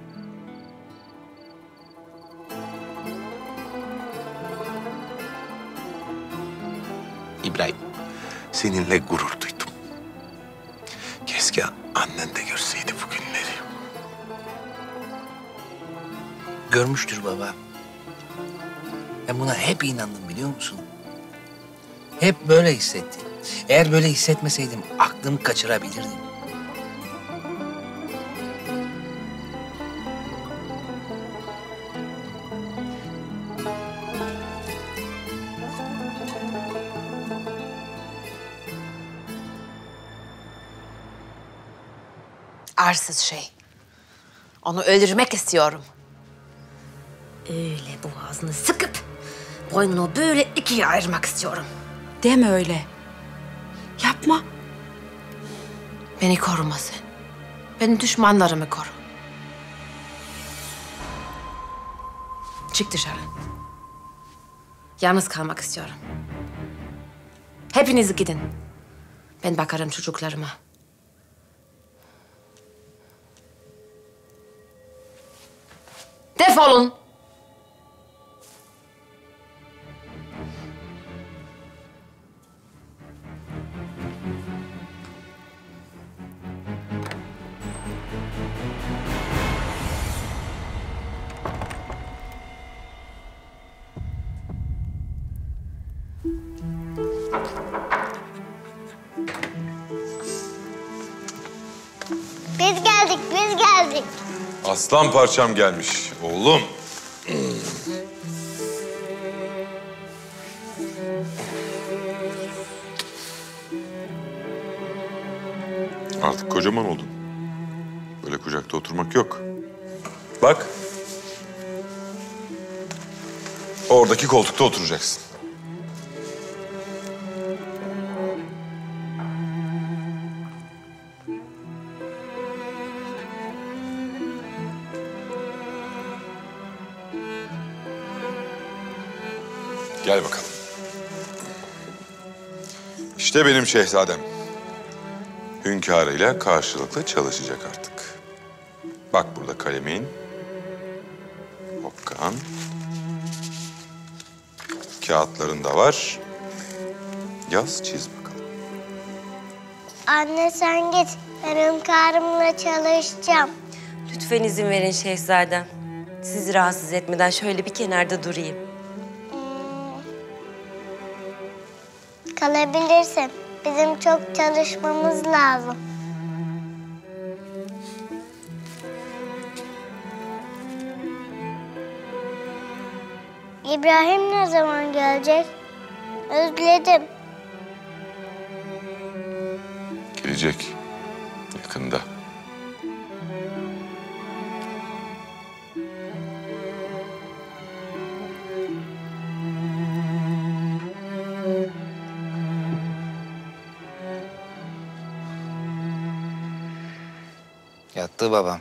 İbrahim, seninle gurur duydum. Keşke annen de görseydi bu günleri. Görmüştür baba. Ben buna hep inandım biliyor musun? Hep böyle hissettim. Eğer böyle hissetmeseydim aklımı kaçırabilirdim. Arsız şey. Onu öldürmek istiyorum. Öyle boğazını sıkıp boynunu böyle ikiye ayırmak istiyorum. Deme öyle. Yapma. Beni koruma sen. Benim düşmanlarımı koru. Çık dışarı. Yalnız kalmak istiyorum. Hepiniz gidin. Ben bakarım çocuklarıma. Defolun. Biz geldik, biz geldik. Aslan parçam gelmiş oğlum. Artık kocaman oldun. Böyle kucakta oturmak yok. Bak. Oradaki koltukta oturacaksın. Gel bakalım. İşte benim şehzadem. Hünkârıyla karşılıklı çalışacak artık. Bak burada kalemin. Hokkan. Kağıtların da var. Yaz, çiz bakalım. Anne sen git. Ben hünkârımla çalışacağım. Lütfen izin verin şehzadem. Sizi rahatsız etmeden şöyle bir kenarda durayım. Kalabilirsin. Bizim çok çalışmamız lazım. İbrahim ne zaman gelecek? Özledim. Gelecek. Yakında. Yattı babam.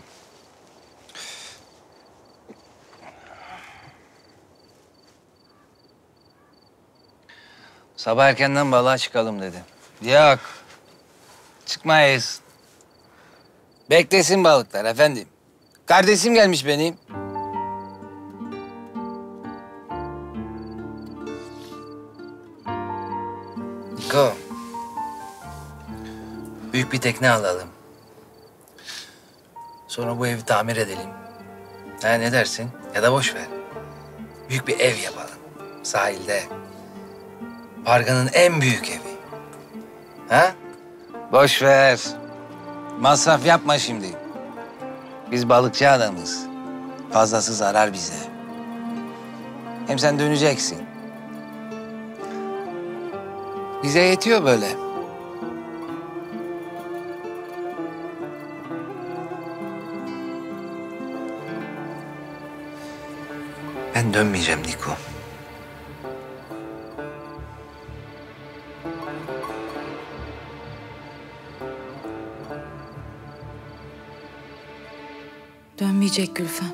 Sabah erkenden balığa çıkalım dedi. Yok. Çıkmayız. Beklesin balıklar efendim. Kardeşim gelmiş benim. Niko. Büyük bir tekne alalım. Sonra bu evi tamir edelim. Ha ne dersin? Ya da boş ver. Büyük bir ev yapalım. Sahilde. Parganın en büyük evi. Ha? Boş ver. Masraf yapma şimdi. Biz balıkçı adamız. Fazlası zarar bize. Hem sen döneceksin. Bize yetiyor böyle. Ben dönmeyeceğim Niko. Dönmeyecek Gülfem.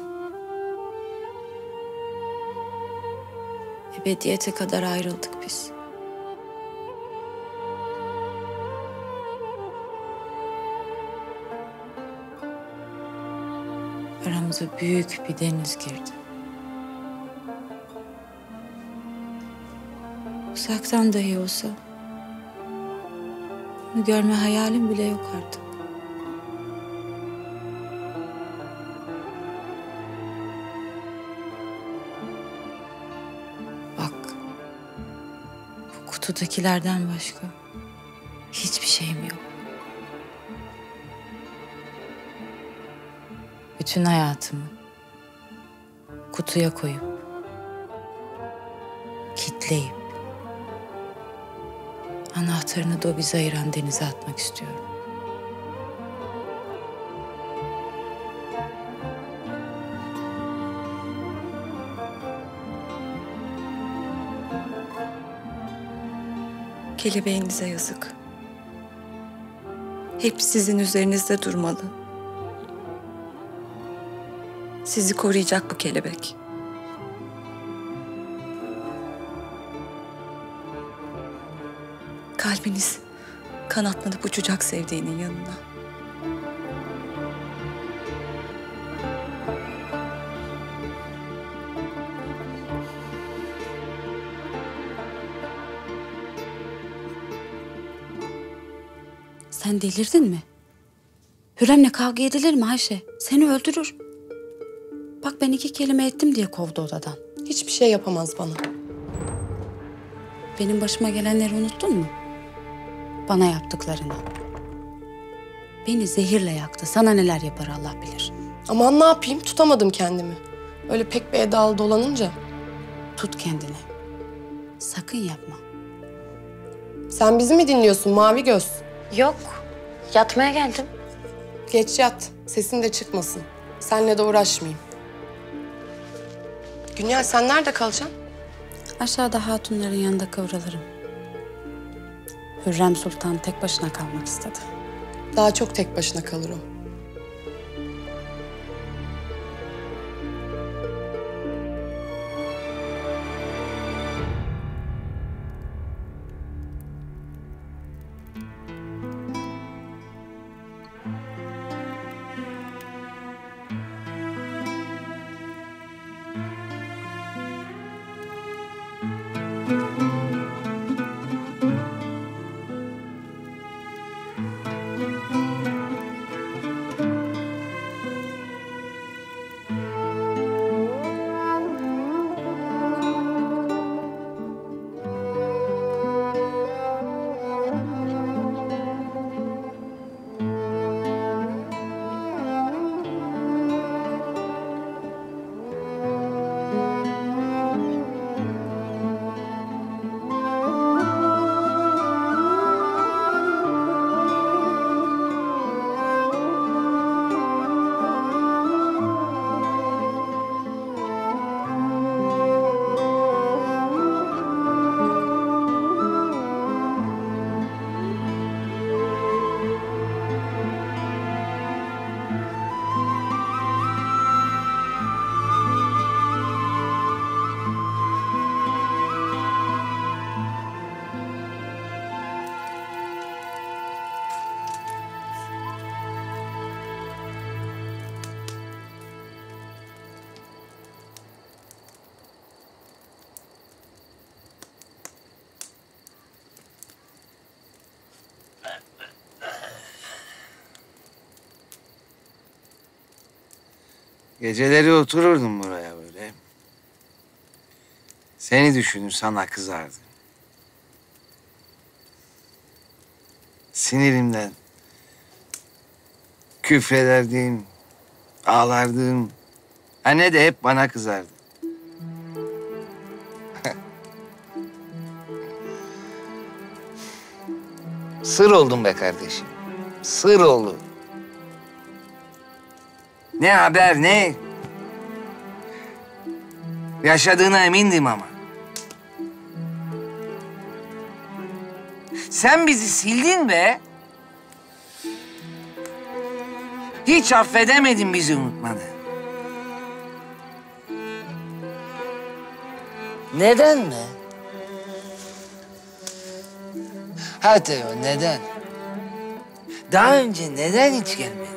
Ebediyete kadar ayrıldık biz. Aramıza büyük bir deniz girdi. Uzaktan dahi olsa bunu görme hayalim bile yok artık. Bak, bu kutudakilerden başka hiçbir şeyim yok. Bütün hayatımı kutuya koyup, kitleyip, anahtarını da o bizi ayıran denize atmak istiyorum. Kelebeğinize yazık. Hep sizin üzerinizde durmalı. Sizi koruyacak bu kelebek. Kalbiniz kanatlanıp uçacak sevdiğinin yanına. Sen delirdin mi? Hürrem'le kavga edilir mi Ayşe? Seni öldürür. Bak ben iki kelime ettim diye kovdu odadan. Hiçbir şey yapamaz bana. Benim başıma gelenleri unuttun mu? Bana yaptıklarını. Beni zehirle yaktı. Sana neler yapar Allah bilir. Aman ne yapayım? Tutamadım kendimi. Öyle pek bir edalı dolanınca. Tut kendini. Sakın yapma. Sen bizi mi dinliyorsun mavi göz? Yok. Yatmaya geldim. Geç yat. Sesin de çıkmasın. Seninle de uğraşmayayım. Günyal sen nerede kalacaksın? Aşağıda hatunların yanında kıvrılırım. Hürrem Sultan tek başına kalmak istedi. Daha çok tek başına kalır o. Geceleri otururdum buraya böyle. Seni düşünür sana kızardım. Sinirimden küfrederdim, ağlardım. Anne de hep bana kızardı. Sır oldum be kardeşim. Sır oldum. Ne haber ne? Yaşadığına emindim ama. Sen bizi sildin be. Hiç affedemedin bizi unutmanı. Neden mi? Ha Teo, neden? Daha önce neden hiç gelmedin?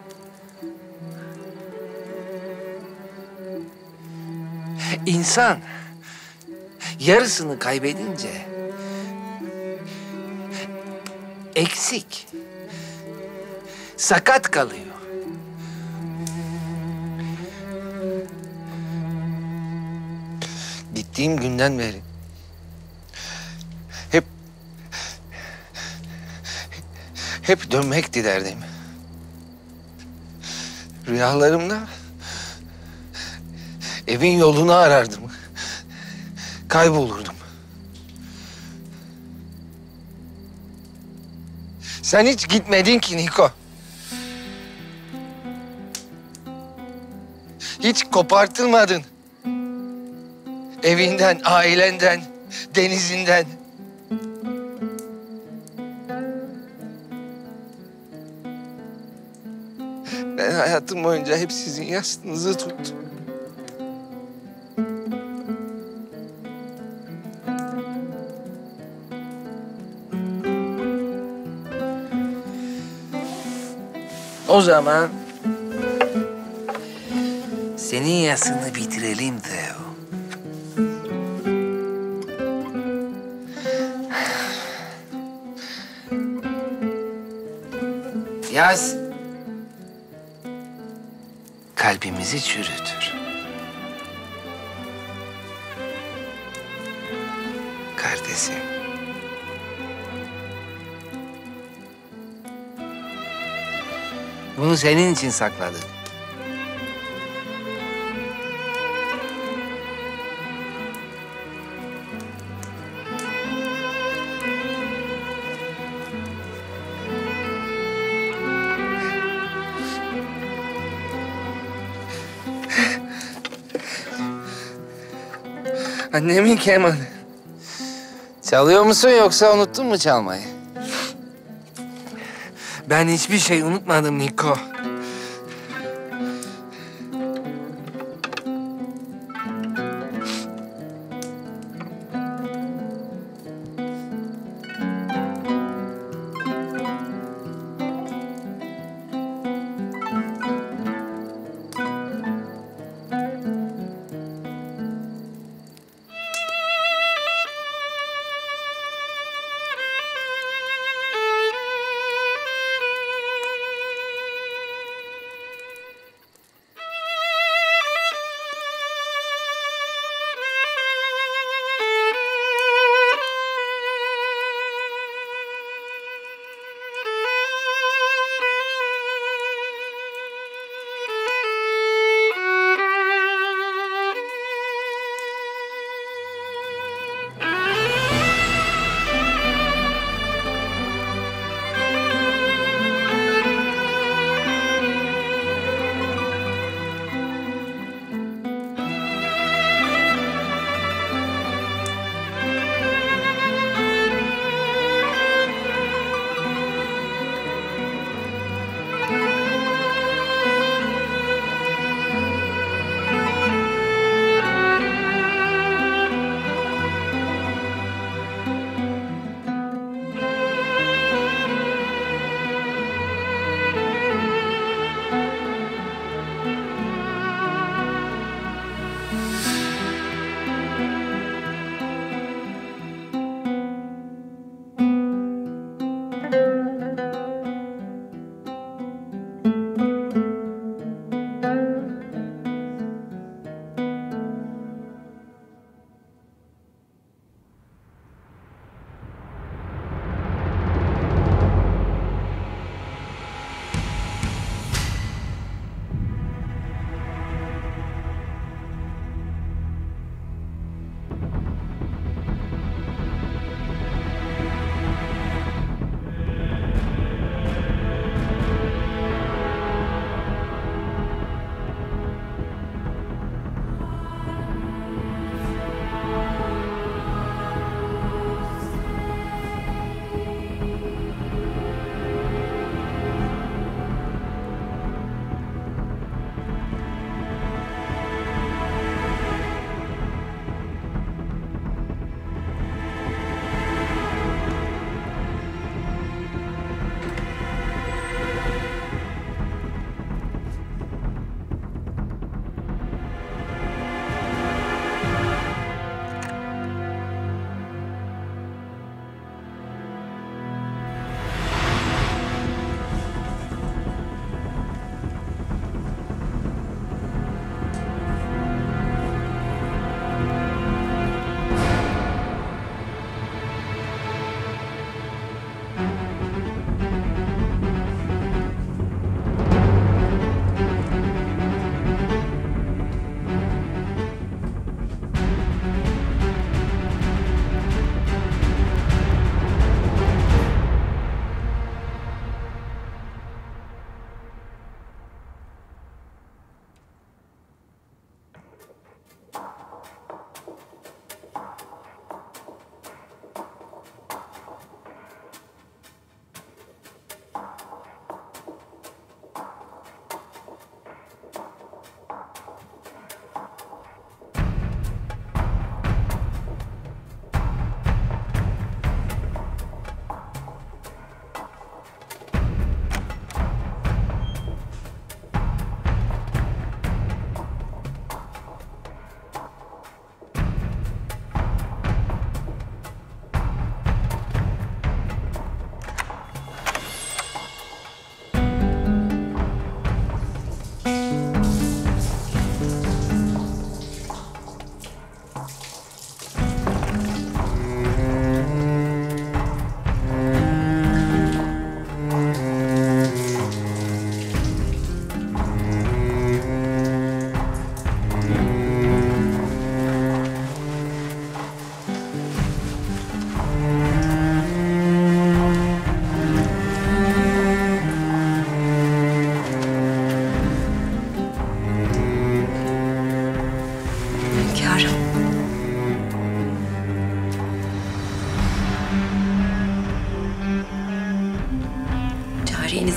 İnsan yarısını kaybedince eksik, sakat kalıyor. Gittiğim günden beri hep hep dönmekti derdim. Rüyalarımda evin yolunu arardım. Kaybolurdum. Sen hiç gitmedin ki Niko. Hiç kopartılmadın. Evinden, ailenden, denizinden. Ben hayatım boyunca hep sizin yastığınızı tuttum. O zaman senin yasını bitirelim Teo. Yaz. Kalbimizi çürütür. Kardeşim. Bunu senin için sakladım. Annemin kemanı. Çalıyor musun yoksa unuttun mu çalmayı? Ben hiçbir şey unutmadım Niko.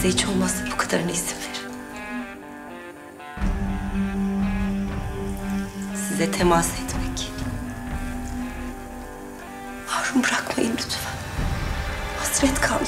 Bize hiç olmazsa bu kadarına izin verin. Size temas etmek. Mahrum bırakmayın lütfen. Hasret kaldı.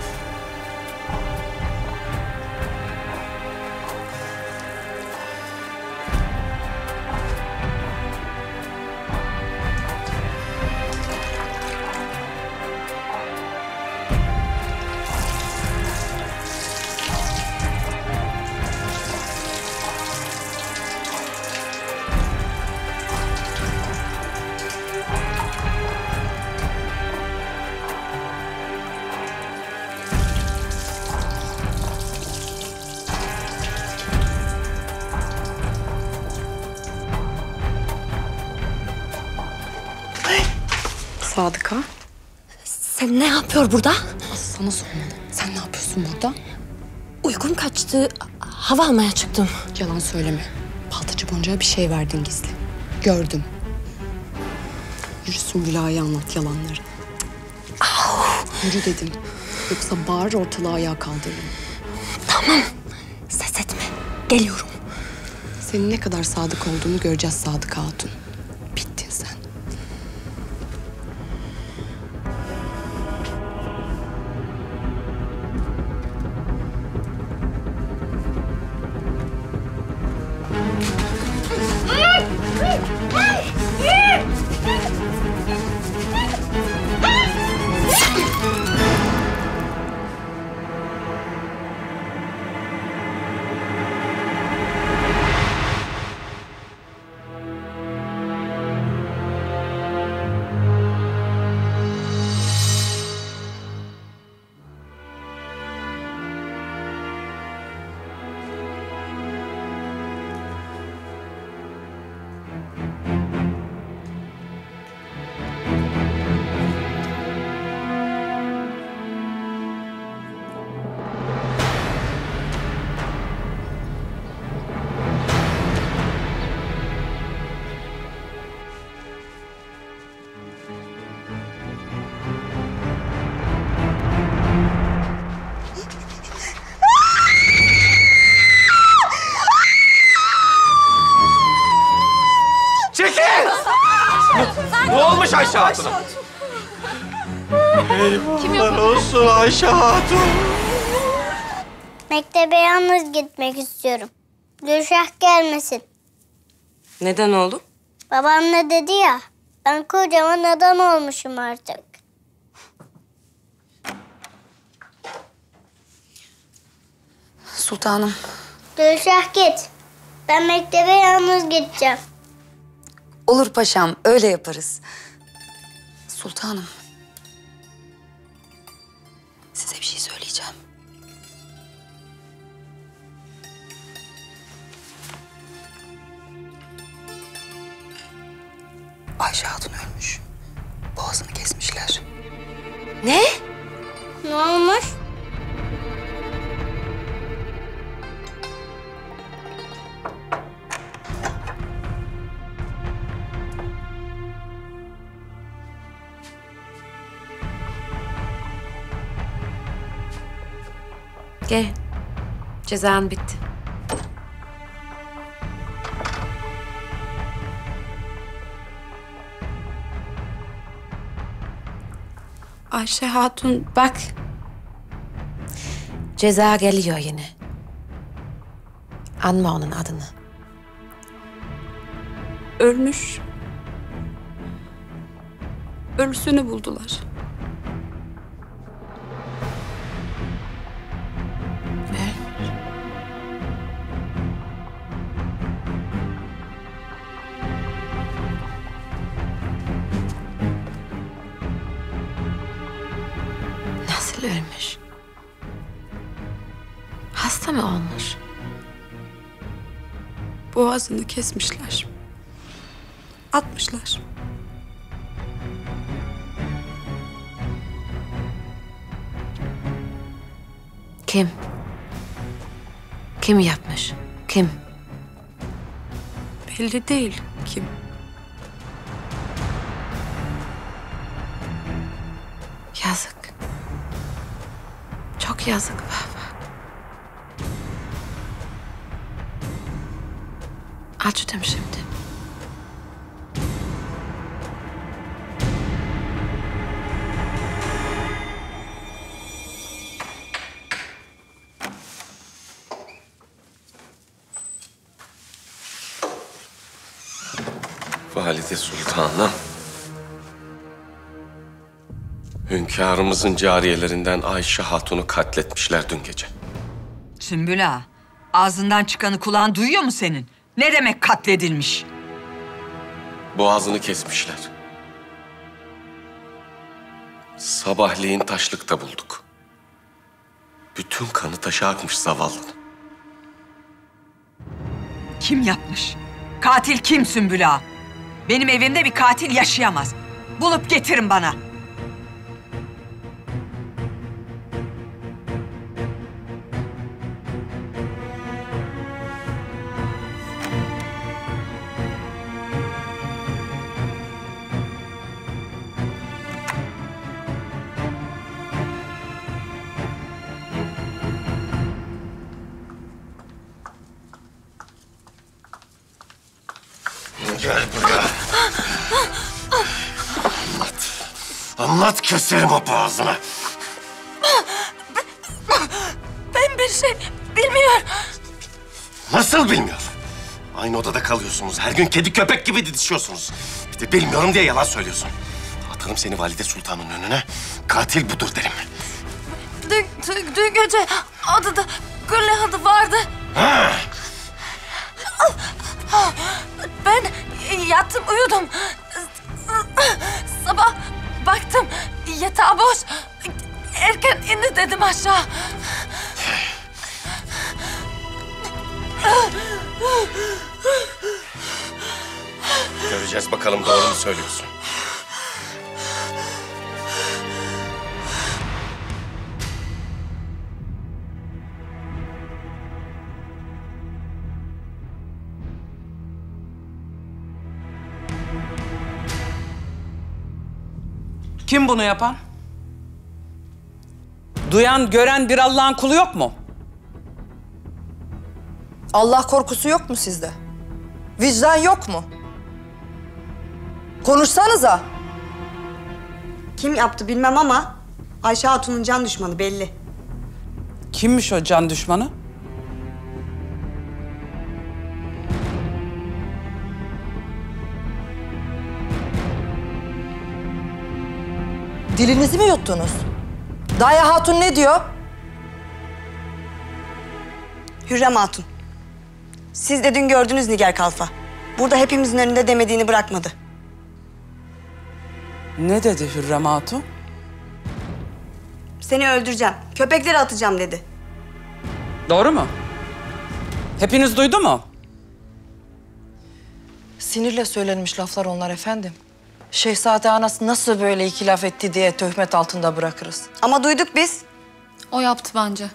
Sadıka. Sen ne yapıyor burada? Sana sormadım. Sen ne yapıyorsun burada? Uykum kaçtı. Hava almaya çıktım. Yalan söyleme. Baltacı Bonca'ya bir şey verdin gizli. Gördüm. Yürü Sümbüla'ya anlat yalanları. Yürü dedim. Yoksa bağır ortalığı ayağa kaldırırım. Tamam. Ses etme. Geliyorum. Senin ne kadar sadık olduğunu göreceğiz Sadık Hatun. Bittin sen. Çekil! Ne olmuş Ayşe Hatun'a? Eyvallah olsun Ayşe Hatun. Mektebe yalnız gitmek istiyorum. Gülşah gelmesin. Neden oğlum? Babam ne dedi ya, ben kocaman adam olmuşum artık. Sultanım. Gülşah git. Ben mektebe yalnız gideceğim. Olur paşam, öyle yaparız. Sultanım. Size bir şey söyleyeceğim. Ayşe Hatun ölmüş. Boğazını kesmişler. Ne? Ne olmuş? Gel. Cezan bitti. Ayşe Hatun bak. Ceza geliyor yine. Anma onun adını. Ölmüş. Ölüsünü buldular. Nasıl ölmüş? Hasta mı olmuş? Boğazını kesmişler. Atmışlar. Kim? Kim yapmış? Kim? Belli değil kim. Yazık. Çok yazık baba. Açtım şimdi. Valide Sultanım. Hünkârımızın cariyelerinden Ayşe Hatun'u katletmişler dün gece. Sümbül Ağa, ağzından çıkanı kulağın duyuyor mu senin? Ne demek katledilmiş? Boğazını kesmişler. Sabahleyin taşlıkta bulduk. Bütün kanı taşa akmış zavallının. Kim yapmış? Katil kim Sümbül Ağa? Benim evimde bir katil yaşayamaz. Bulup getirin bana. Gel buraya. Anlat. Anlat, keserim o boğazını. Ben bir şey bilmiyorum. Nasıl bilmiyor? Aynı odada kalıyorsunuz. Her gün kedi köpek gibi didişiyorsunuz. Bir de bilmiyorum diye yalan söylüyorsun. Atarım seni Valide Sultan'ın önüne. Katil budur derim. Dün, dün, dün gece adada Gülle adı vardı. Ha. Ben yattım, uyudum. Sabah baktım yatağı boş. Erken indi dedim aşağı. Göreceğiz bakalım doğru mu söylüyorsun. Kim bunu yapan? Duyan, gören bir Allah'ın kulu yok mu? Allah korkusu yok mu sizde? Vicdan yok mu? Konuşsanıza. Kim yaptı bilmem ama Ayşe Hatun'un can düşmanı belli. Kimmiş o can düşmanı? Dilinizi mi yuttunuz? Daya Hatun ne diyor? Hürrem Hatun. Siz de dün gördünüz Nigar Kalfa. Burada hepimizin önünde demediğini bırakmadı. Ne dedi Hürrem Hatun? Seni öldüreceğim, köpekleri atacağım dedi. Doğru mu? Hepiniz duydu mu? Sinirle söylenmiş laflar onlar efendim. Şehzade anası nasıl böyle iki laf etti diye töhmet altında bırakırız. Ama duyduk biz. O yaptı bence.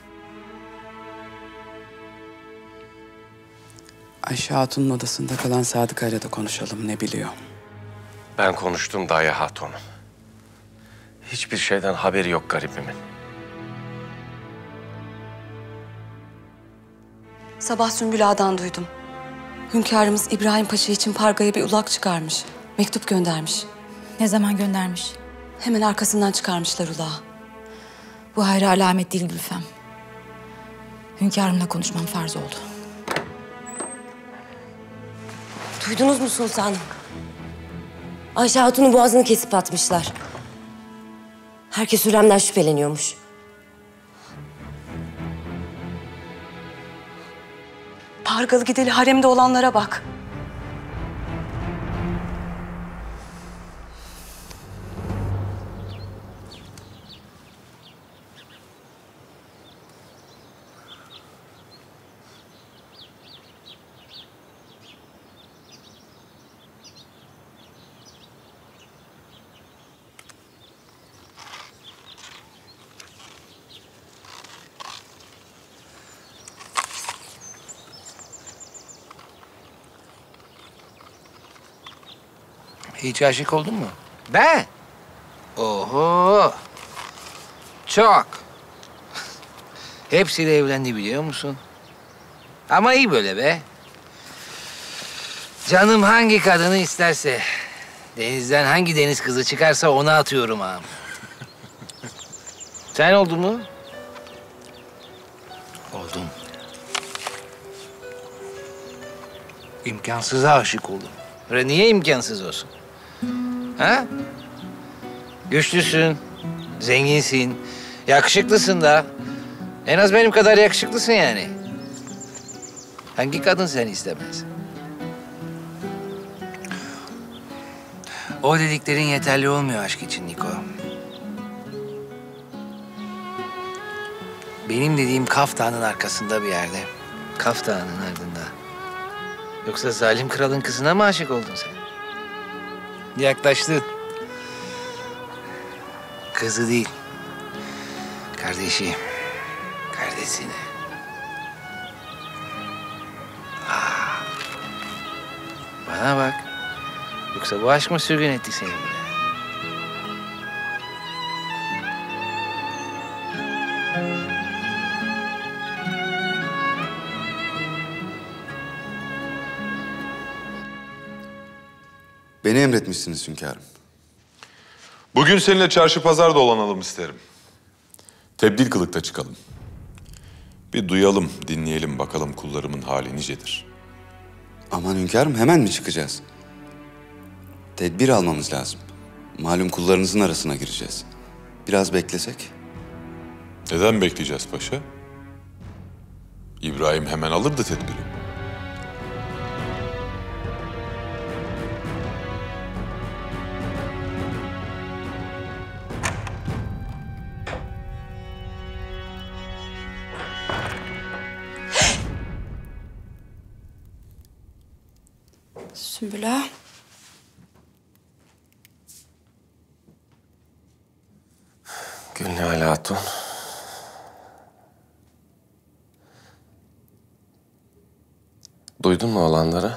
Ayşe Hatun'un odasında kalan Sadıka'yla da konuşalım, ne biliyor? Ben konuştum Daya Hatun'um. Hiçbir şeyden haberi yok garibimin. Sabah Sümbül Ağa'dan duydum. Hünkârımız İbrahim Paşa için Parga'ya bir ulak çıkarmış. Mektup göndermiş. Ne zaman göndermiş? Hemen arkasından çıkarmışlar ulağı. Bu hayra alamet değil Gülfem. Hünkârımla konuşmam farz oldu. Duydunuz mu sultanım? Ayşe Hatun'un boğazını kesip atmışlar. Herkes Hürrem'den şüpheleniyormuş. Pargalı gideli haremde olanlara bak. Hiç aşık oldun mu? Ben? Oho! Çok. Hepsiyle evlendi biliyor musun? Ama iyi böyle be. Canım hangi kadını isterse, denizden hangi deniz kızı çıkarsa ona atıyorum ağam. Sen oldu mu? Oldum. İmkansıza aşık oldum. Öyle niye imkansız olsun? Ha? Güçlüsün, zenginsin, yakışıklısın da. En az benim kadar yakışıklısın yani. Hangi kadın seni istemez? O dediklerin yeterli olmuyor aşk için Niko. Benim dediğim Kaf Dağı'nın arkasında bir yerde. Kaf Dağı'nın ardında. Yoksa zalim kralın kızına mı aşık oldun sen? Yaklaştın. Kızı değil. Kardeşi. Kardeşini. Ah. Bana bak. Yoksa bu aşk mı sürgün etti seni buraya? Beni emretmişsiniz hünkârım. Bugün seninle çarşı pazar dolanalım isterim. Tebdil kılıkta çıkalım. Bir duyalım, dinleyelim bakalım kullarımın hali nicedir. Aman hünkârım, hemen mi çıkacağız? Tedbir almamız lazım. Malum kullarınızın arasına gireceğiz. Biraz beklesek. Neden bekleyeceğiz paşa? İbrahim hemen alırdı tedbiri. Sümbül ağa. Gülnihal Hatun. Duydun mu olanları?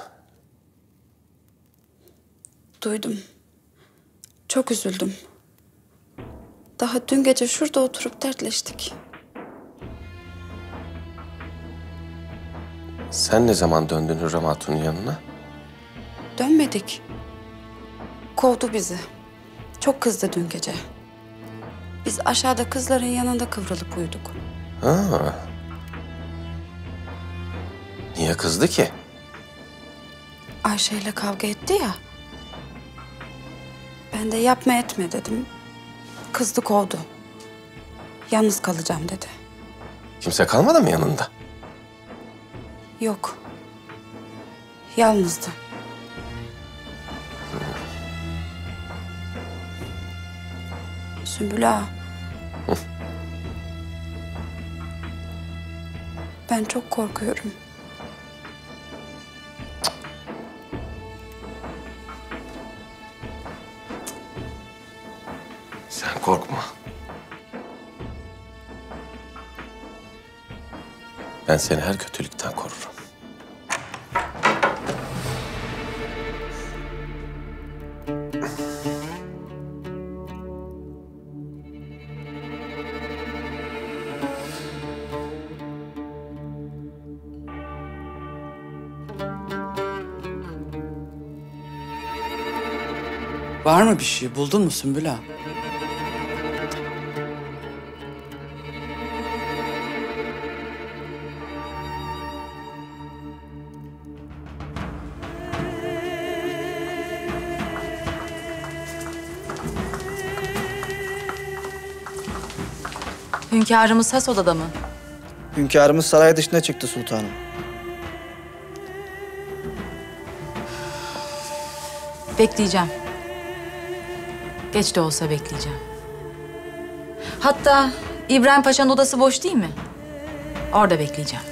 Duydum. Çok üzüldüm. Daha dün gece şurada oturup dertleştik. Sen ne zaman döndün Hürrem Hatun'un yanına? Dönmedik. Kovdu bizi. Çok kızdı dün gece. Biz aşağıda kızların yanında kıvrılıp uyuduk. Ha. Niye kızdı ki? Ayşe ile kavga etti ya. Ben de yapma etme dedim. Kızdı kovdu. Yalnız kalacağım dedi. Kimse kalmadı mı yanında? Yok. Yalnızdı. Sümbül ağa. Ben çok korkuyorum. Sen korkma. Ben seni her kötülükten korurum. Var mı bir şey? Buldun mu Sümbül ağa? Hünkârımız has odada mı? Hünkârımız saray dışına çıktı sultanım. Bekleyeceğim. Geç de olsa bekleyeceğim. Hatta İbrahim Paşa'nın odası boş değil mi? Orada bekleyeceğim.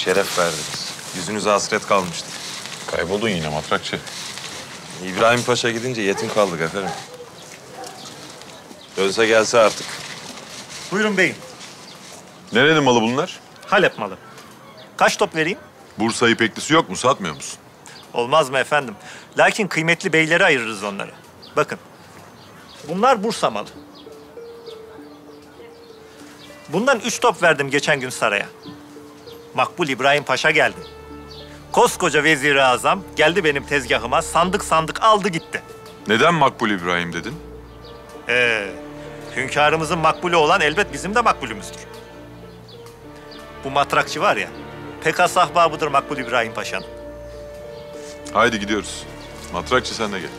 şeref verdiniz. Yüzünüze hasret kalmıştı. Kayboldun yine matrakçı. İbrahim Paşa gidince yetim kaldık efendim. Dönse gelse artık. Buyurun beyim. Nerenin malı bunlar? Halep malı. Kaç top vereyim? Bursa ipeklisi yok mu? Satmıyor musun? Olmaz mı efendim? Lakin kıymetli beylere ayırırız onları. Bakın. Bunlar Bursa malı. Bundan üç top verdim geçen gün saraya. Makbul İbrahim Paşa geldi. Koskoca Vezir-i Azam geldi benim tezgahıma, sandık sandık aldı gitti. Neden Makbul İbrahim dedin? Ee, hünkârımızın makbulü olan elbet bizim de makbulümüzdür. Bu matrakçı var ya, pek has ahbabıdır Makbul İbrahim Paşa'nın. Haydi gidiyoruz. Matrakçı sen de gel.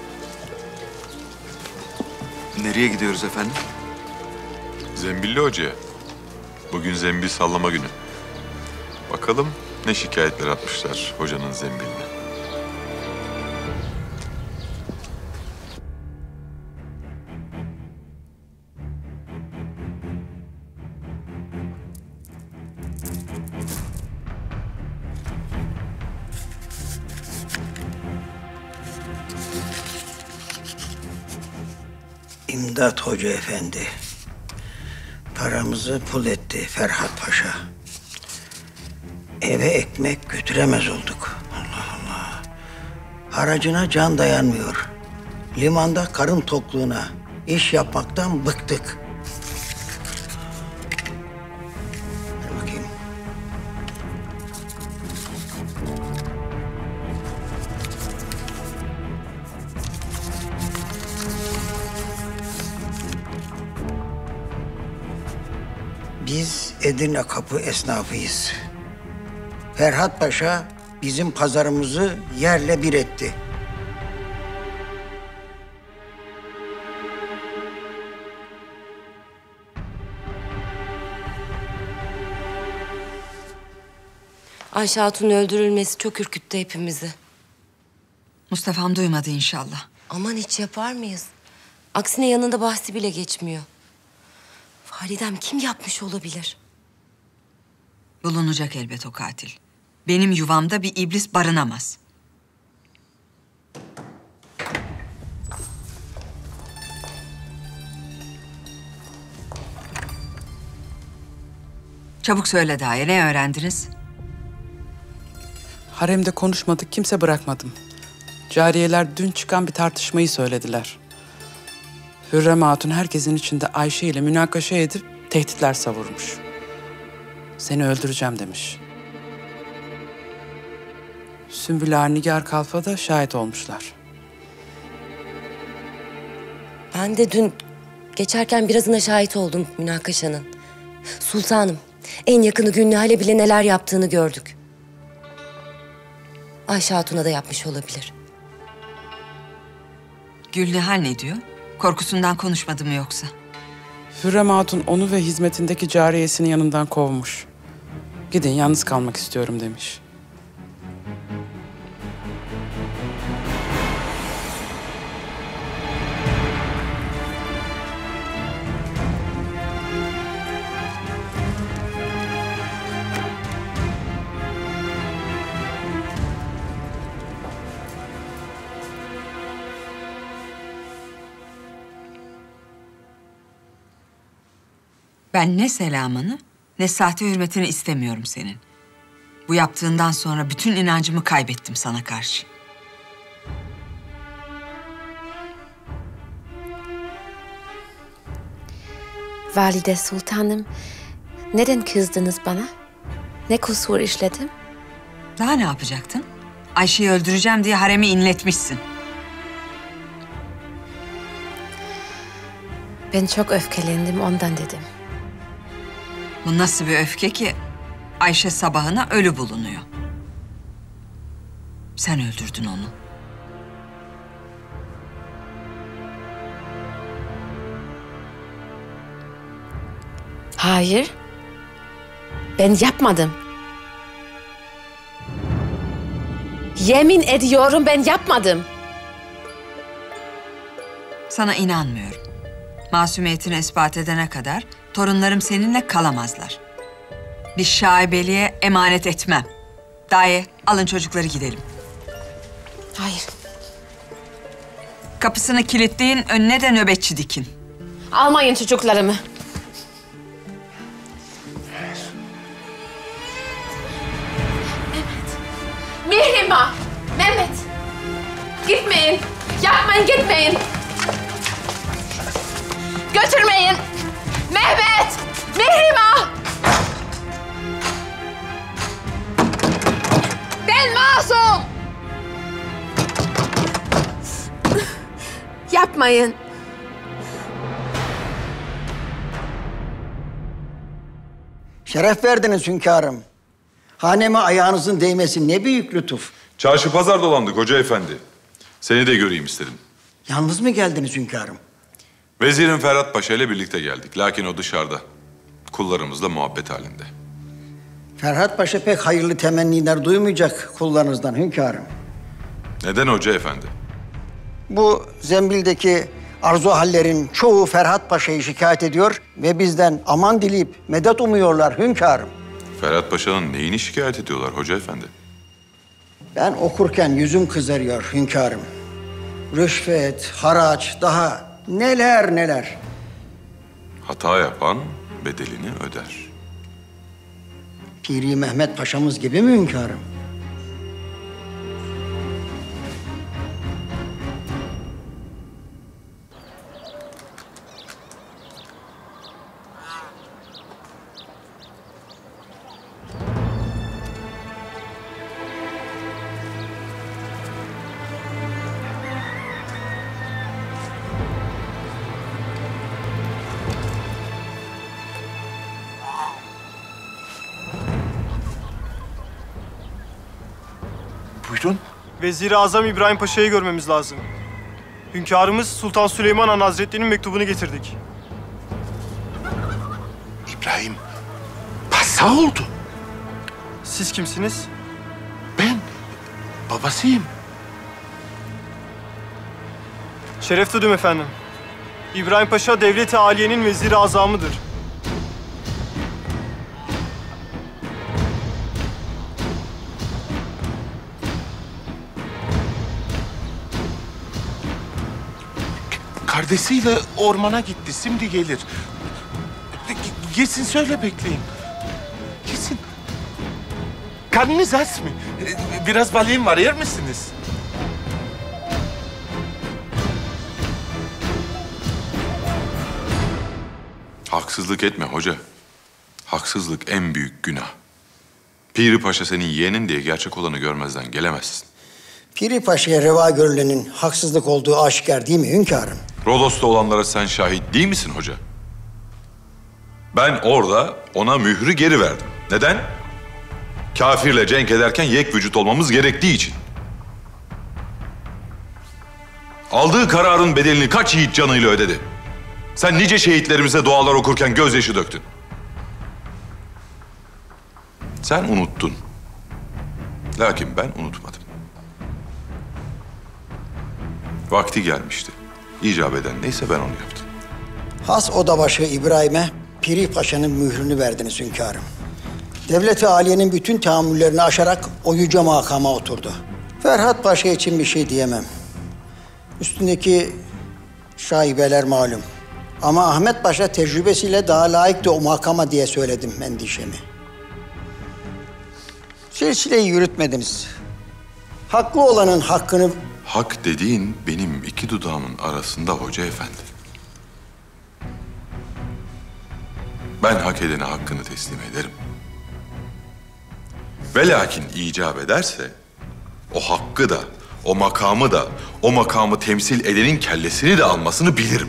Nereye gidiyoruz efendim? Zembilli Hoca'ya. Bugün zembil sallama günü. Bakalım ne şikayetler atmışlar hocanın zembiline. İmdat Hoca Efendi. Paramızı pul etti Ferhat Paşa. Eve ekmek götüremez olduk. Allah Allah. Haracına can dayanmıyor. Limanda karın tokluğuna. İş yapmaktan bıktık. Ver bakayım. Biz Edirne Kapı esnafıyız. Ferhat Paşa bizim pazarımızı yerle bir etti. Ayşe Hatun'un öldürülmesi çok ürküttü hepimizi. Mustafa'm duymadı inşallah. Aman hiç yapar mıyız? Aksine yanında bahsi bile geçmiyor. Validem kim yapmış olabilir? Bulunacak elbet o katil. Benim yuvamda bir iblis barınamaz. Çabuk söyle Daye, ne öğrendiniz? Haremde konuşmadık, kimse bırakmadım. Cariyeler dün çıkan bir tartışmayı söylediler. Hürrem Hatun herkesin içinde Ayşe ile münakaşa edip tehditler savurmuş. Seni öldüreceğim demiş. Sümbül Ağa, Nigar Kalfa da şahit olmuşlar. Ben de dün geçerken birazına şahit oldum münakaşanın. Sultanım, en yakını Günnühal'e bile neler yaptığını gördük. Ayşe Hatun'a da yapmış olabilir. Gülnihal ne diyor? Korkusundan konuşmadı mı yoksa? Hürrem Hatun onu ve hizmetindeki cariyesini yanından kovmuş. Gidin, yalnız kalmak istiyorum demiş. Ben ne selamını ne sahte hürmetini istemiyorum senin. Bu yaptığından sonra bütün inancımı kaybettim sana karşı. Valide Sultanım, neden kızdınız bana? Ne kusur işledim? Daha ne yapacaktın? Ayşe'yi öldüreceğim diye haremi inletmişsin. Ben çok öfkelendim, ondan dedim. Bu nasıl bir öfke ki Ayşe sabahına ölü bulunuyor. Sen öldürdün onu. Hayır. Ben yapmadım. Yemin ediyorum ben yapmadım. Sana inanmıyorum. Masumiyetini ispat edene kadar torunlarım seninle kalamazlar. Bir şaibeliğe emanet etmem. Dayı, alın çocukları gidelim. Hayır. Kapısını kilitleyin, önüne de nöbetçi dikin. Almayın çocuklarımı. Mehmet. Mihrimah. Mehmet. Gitmeyin. Yapmayın, gitmeyin. Götürmeyin. Mehmet. Mihrimah. Ben masum. Yapmayın. Şeref verdiniz hünkârım. Haneme ayağınızın değmesi ne büyük lütuf. Çarşı pazar dolandık hoca efendi. Seni de göreyim istedim. Yalnız mı geldiniz hünkârım? Vezirin Ferhat Paşa ile birlikte geldik. Lakin o dışarıda. Kullarımızla muhabbet halinde. Ferhat Paşa pek hayırlı temenniler duymayacak kullarınızdan hünkârım. Neden hoca efendi? Bu zembildeki arzu hallerin çoğu Ferhat Paşa'yı şikayet ediyor ve bizden aman dileyip medet umuyorlar hünkârım. Ferhat Paşa'nın neyini şikayet ediyorlar hoca efendi? Ben okurken yüzüm kızarıyor hünkârım. Rüşvet, haraç, daha neler neler. Hata yapan bedelini öder. Piri Mehmet Paşa'mız gibi mi hünkârım? Buyurun. Vezir-i Azam İbrahim Paşa'yı görmemiz lazım. Hünkârımız Sultan Süleyman Han Hazretleri'nin mektubunu getirdik. İbrahim Paşa oldu. Siz kimsiniz? Ben babasıyım. Şeref duydum efendim. İbrahim Paşa Devlet-i Aliye'nin Vezir-i Azamıdır. Kardeşiyle ormana gitti. Şimdi gelir. Gelsin söyle bekleyin. Gelsin. Karnınız aç mı? Biraz balığım var. Yer misiniz? Haksızlık etme hoca. Haksızlık en büyük günah. Piri Paşa senin yeğenin diye gerçek olanı görmezden gelemezsin. Piri Paşa'ya reva görülenin haksızlık olduğu aşikar değil mi hünkârım? Rodos'ta olanlara sen şahit değil misin hoca? Ben orada ona mührü geri verdim. Neden? Kafirle cenk ederken yek vücut olmamız gerektiği için. Aldığı kararın bedelini kaç yiğit canıyla ödedi? Sen nice şehitlerimize dualar okurken gözyaşı döktün. Sen unuttun. Lakin ben unutmadım. Vakti gelmişti. İcap eden neyse ben onu yaptım. Has odabaşı İbrahim'e Piri Paşa'nın mührünü verdiniz hünkârım. Devlet-i Aliye'nin bütün tahammüllerini aşarak o yüce makama oturdu. Ferhat Paşa için bir şey diyemem. Üstündeki şaibeler malum. Ama Ahmet Paşa tecrübesiyle daha layıktı o makama diye söyledim endişemi. Silsileyi yürütmediniz. Haklı olanın hakkını... Hak dediğin benim iki dudağımın arasında hoca efendi. Ben hak edene hakkını teslim ederim. Ve lakin icap ederse o hakkı da, o makamı da, o makamı temsil edenin kellesini de almasını bilirim.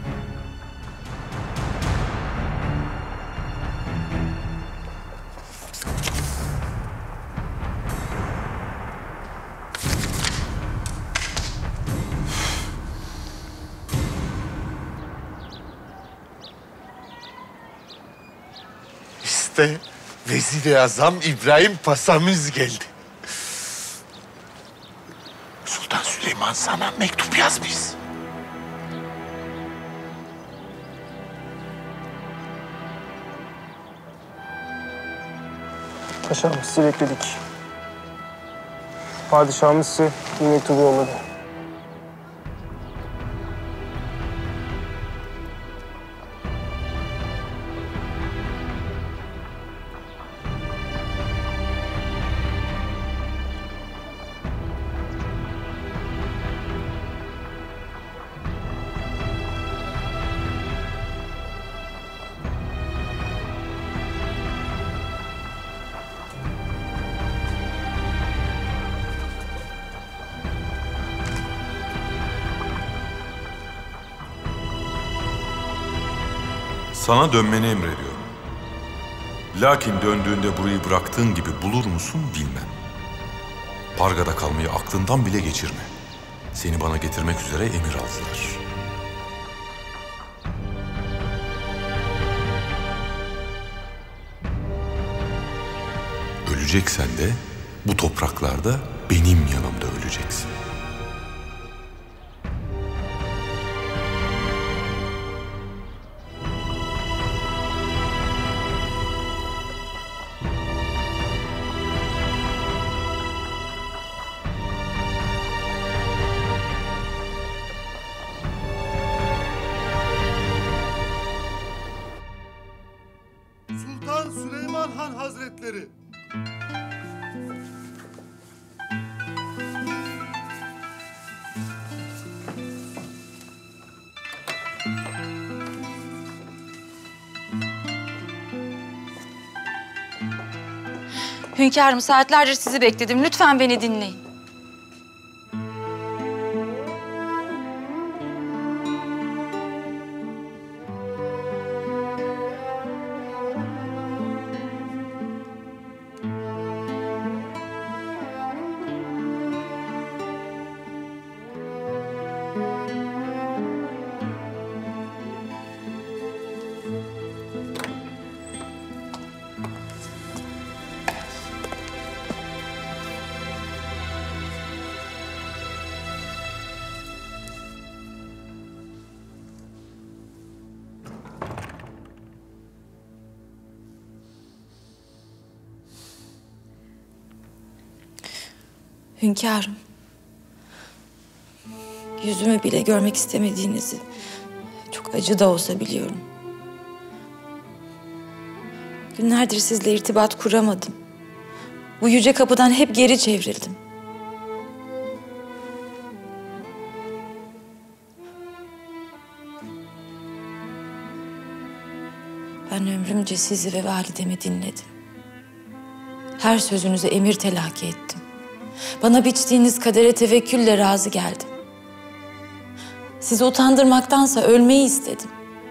İşte Vezir-i Azam İbrahim Paşa'mız geldi. Sultan Süleyman sana mektup yazmış. Paşam sizi bekledik. Padişahımız size bir mektubu yolladı. Sana dönmeni emrediyorum. Lakin döndüğünde burayı bıraktığın gibi bulur musun bilmem. Parga'da kalmayı aklından bile geçirme. Seni bana getirmek üzere emir aldılar. Öleceksen de bu topraklarda benim yanımda öleceksin. Sultan Süleyman Han Hazretleri. Hünkârım, saatlerce sizi bekledim. Lütfen beni dinleyin. Hünkârım, yüzümü bile görmek istemediğinizi çok acı da olsa biliyorum. Günlerdir sizle irtibat kuramadım. Bu yüce kapıdan hep geri çevrildim. Ben ömrümce sizi ve validemi dinledim. Her sözünüze emir telakki ettim. Bana biçtiğiniz kadere tevekkülle razı geldim. Sizi utandırmaktansa ölmeyi istedim.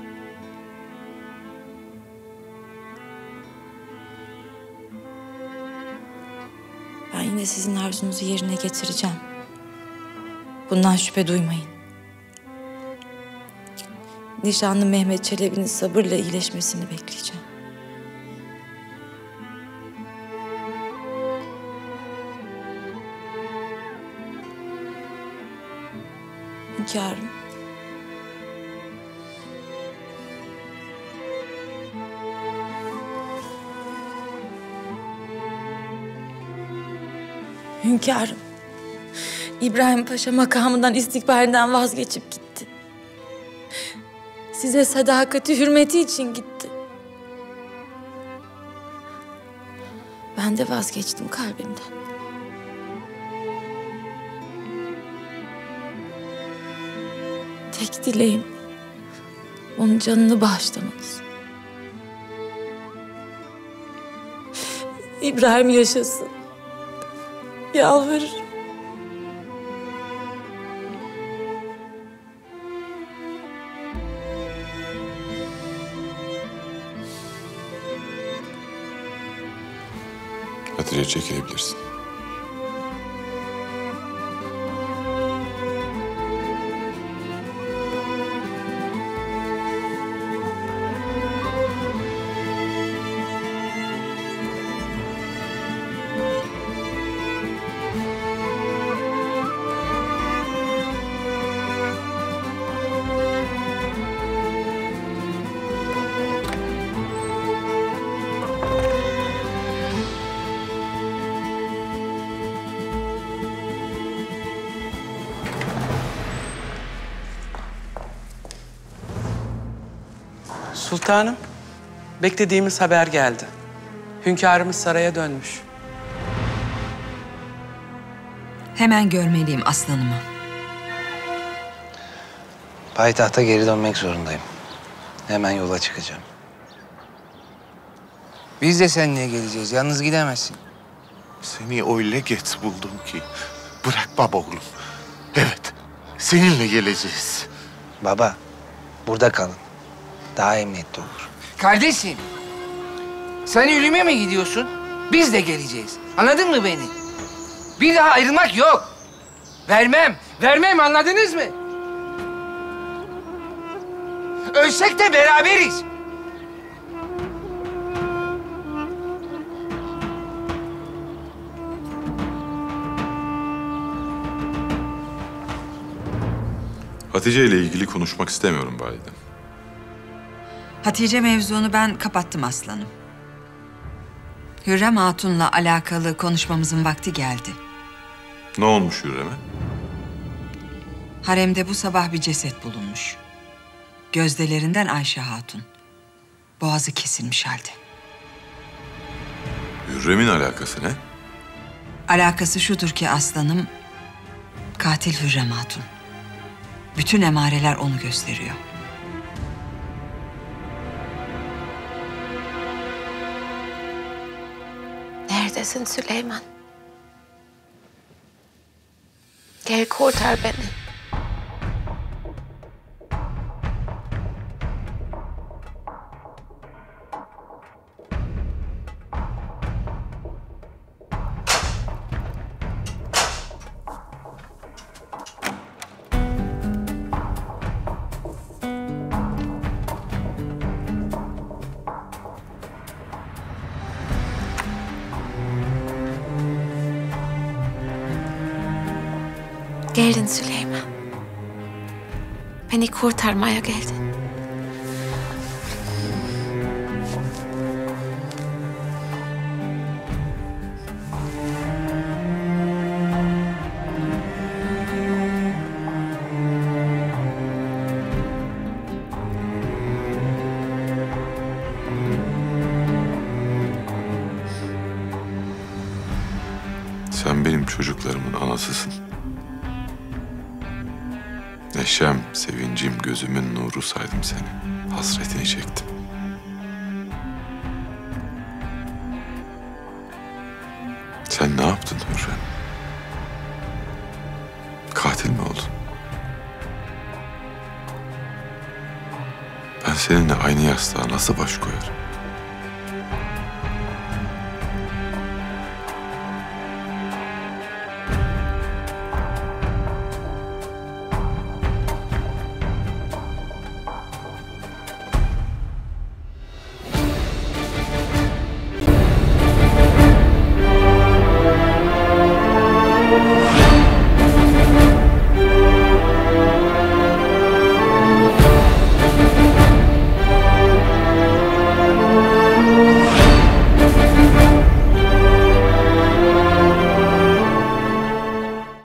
Ben yine sizin arzunuzu yerine getireceğim. Bundan şüphe duymayın. Nişanlı Mehmet Çelebi'nin sabırla iyileşmesini bekleyeceğim. Hünkârım. Hünkârım. İbrahim Paşa makamından, istikbalinden vazgeçip gitti. Size sadakati, hürmeti için gitti. Ben de vazgeçtim kalbimden. Tek dileğim onun canını bağışlamanız. İbrahim yaşasın. Yalvarırım. Hatice, çekilebilirsin. Sultanım, beklediğimiz haber geldi. Hünkârımız saraya dönmüş. Hemen görmeliyim aslanımı. Payitahta geri dönmek zorundayım. Hemen yola çıkacağım. Biz de seninle geleceğiz. Yalnız gidemezsin. Seni öyle geç buldum ki. Bırak baba oğlum. Evet, seninle geleceğiz. Baba, burada kalın. Daha emniyetli olur. Kardeşim, sen ölüme mi gidiyorsun? Biz de geleceğiz. Anladın mı beni? Bir daha ayrılmak yok. Vermem, vermem anladınız mı? Ölsek de beraberiz. Hatice ile ilgili konuşmak istemiyorum validem. Hatice mevzunu ben kapattım aslanım. Hürrem Hatun'la alakalı konuşmamızın vakti geldi. Ne olmuş Hürrem'e? Haremde bu sabah bir ceset bulunmuş. Gözdelerinden Ayşe Hatun. Boğazı kesilmiş halde. Hürrem'in alakası ne? Alakası şudur ki aslanım, katil Hürrem Hatun. Bütün emareler onu gösteriyor. Neredesin Süleyman? Gel kurtar beni. Geldin Süleyman. Beni kurtarmaya geldin. Sen benim çocuklarımın anasısın. Neşem, sevincim, gözümün nuru saydım seni. Hasretini çektim. Sen ne yaptın Hürrem? Katil mi oldun? Ben seninle aynı yastığa nasıl baş koyarım?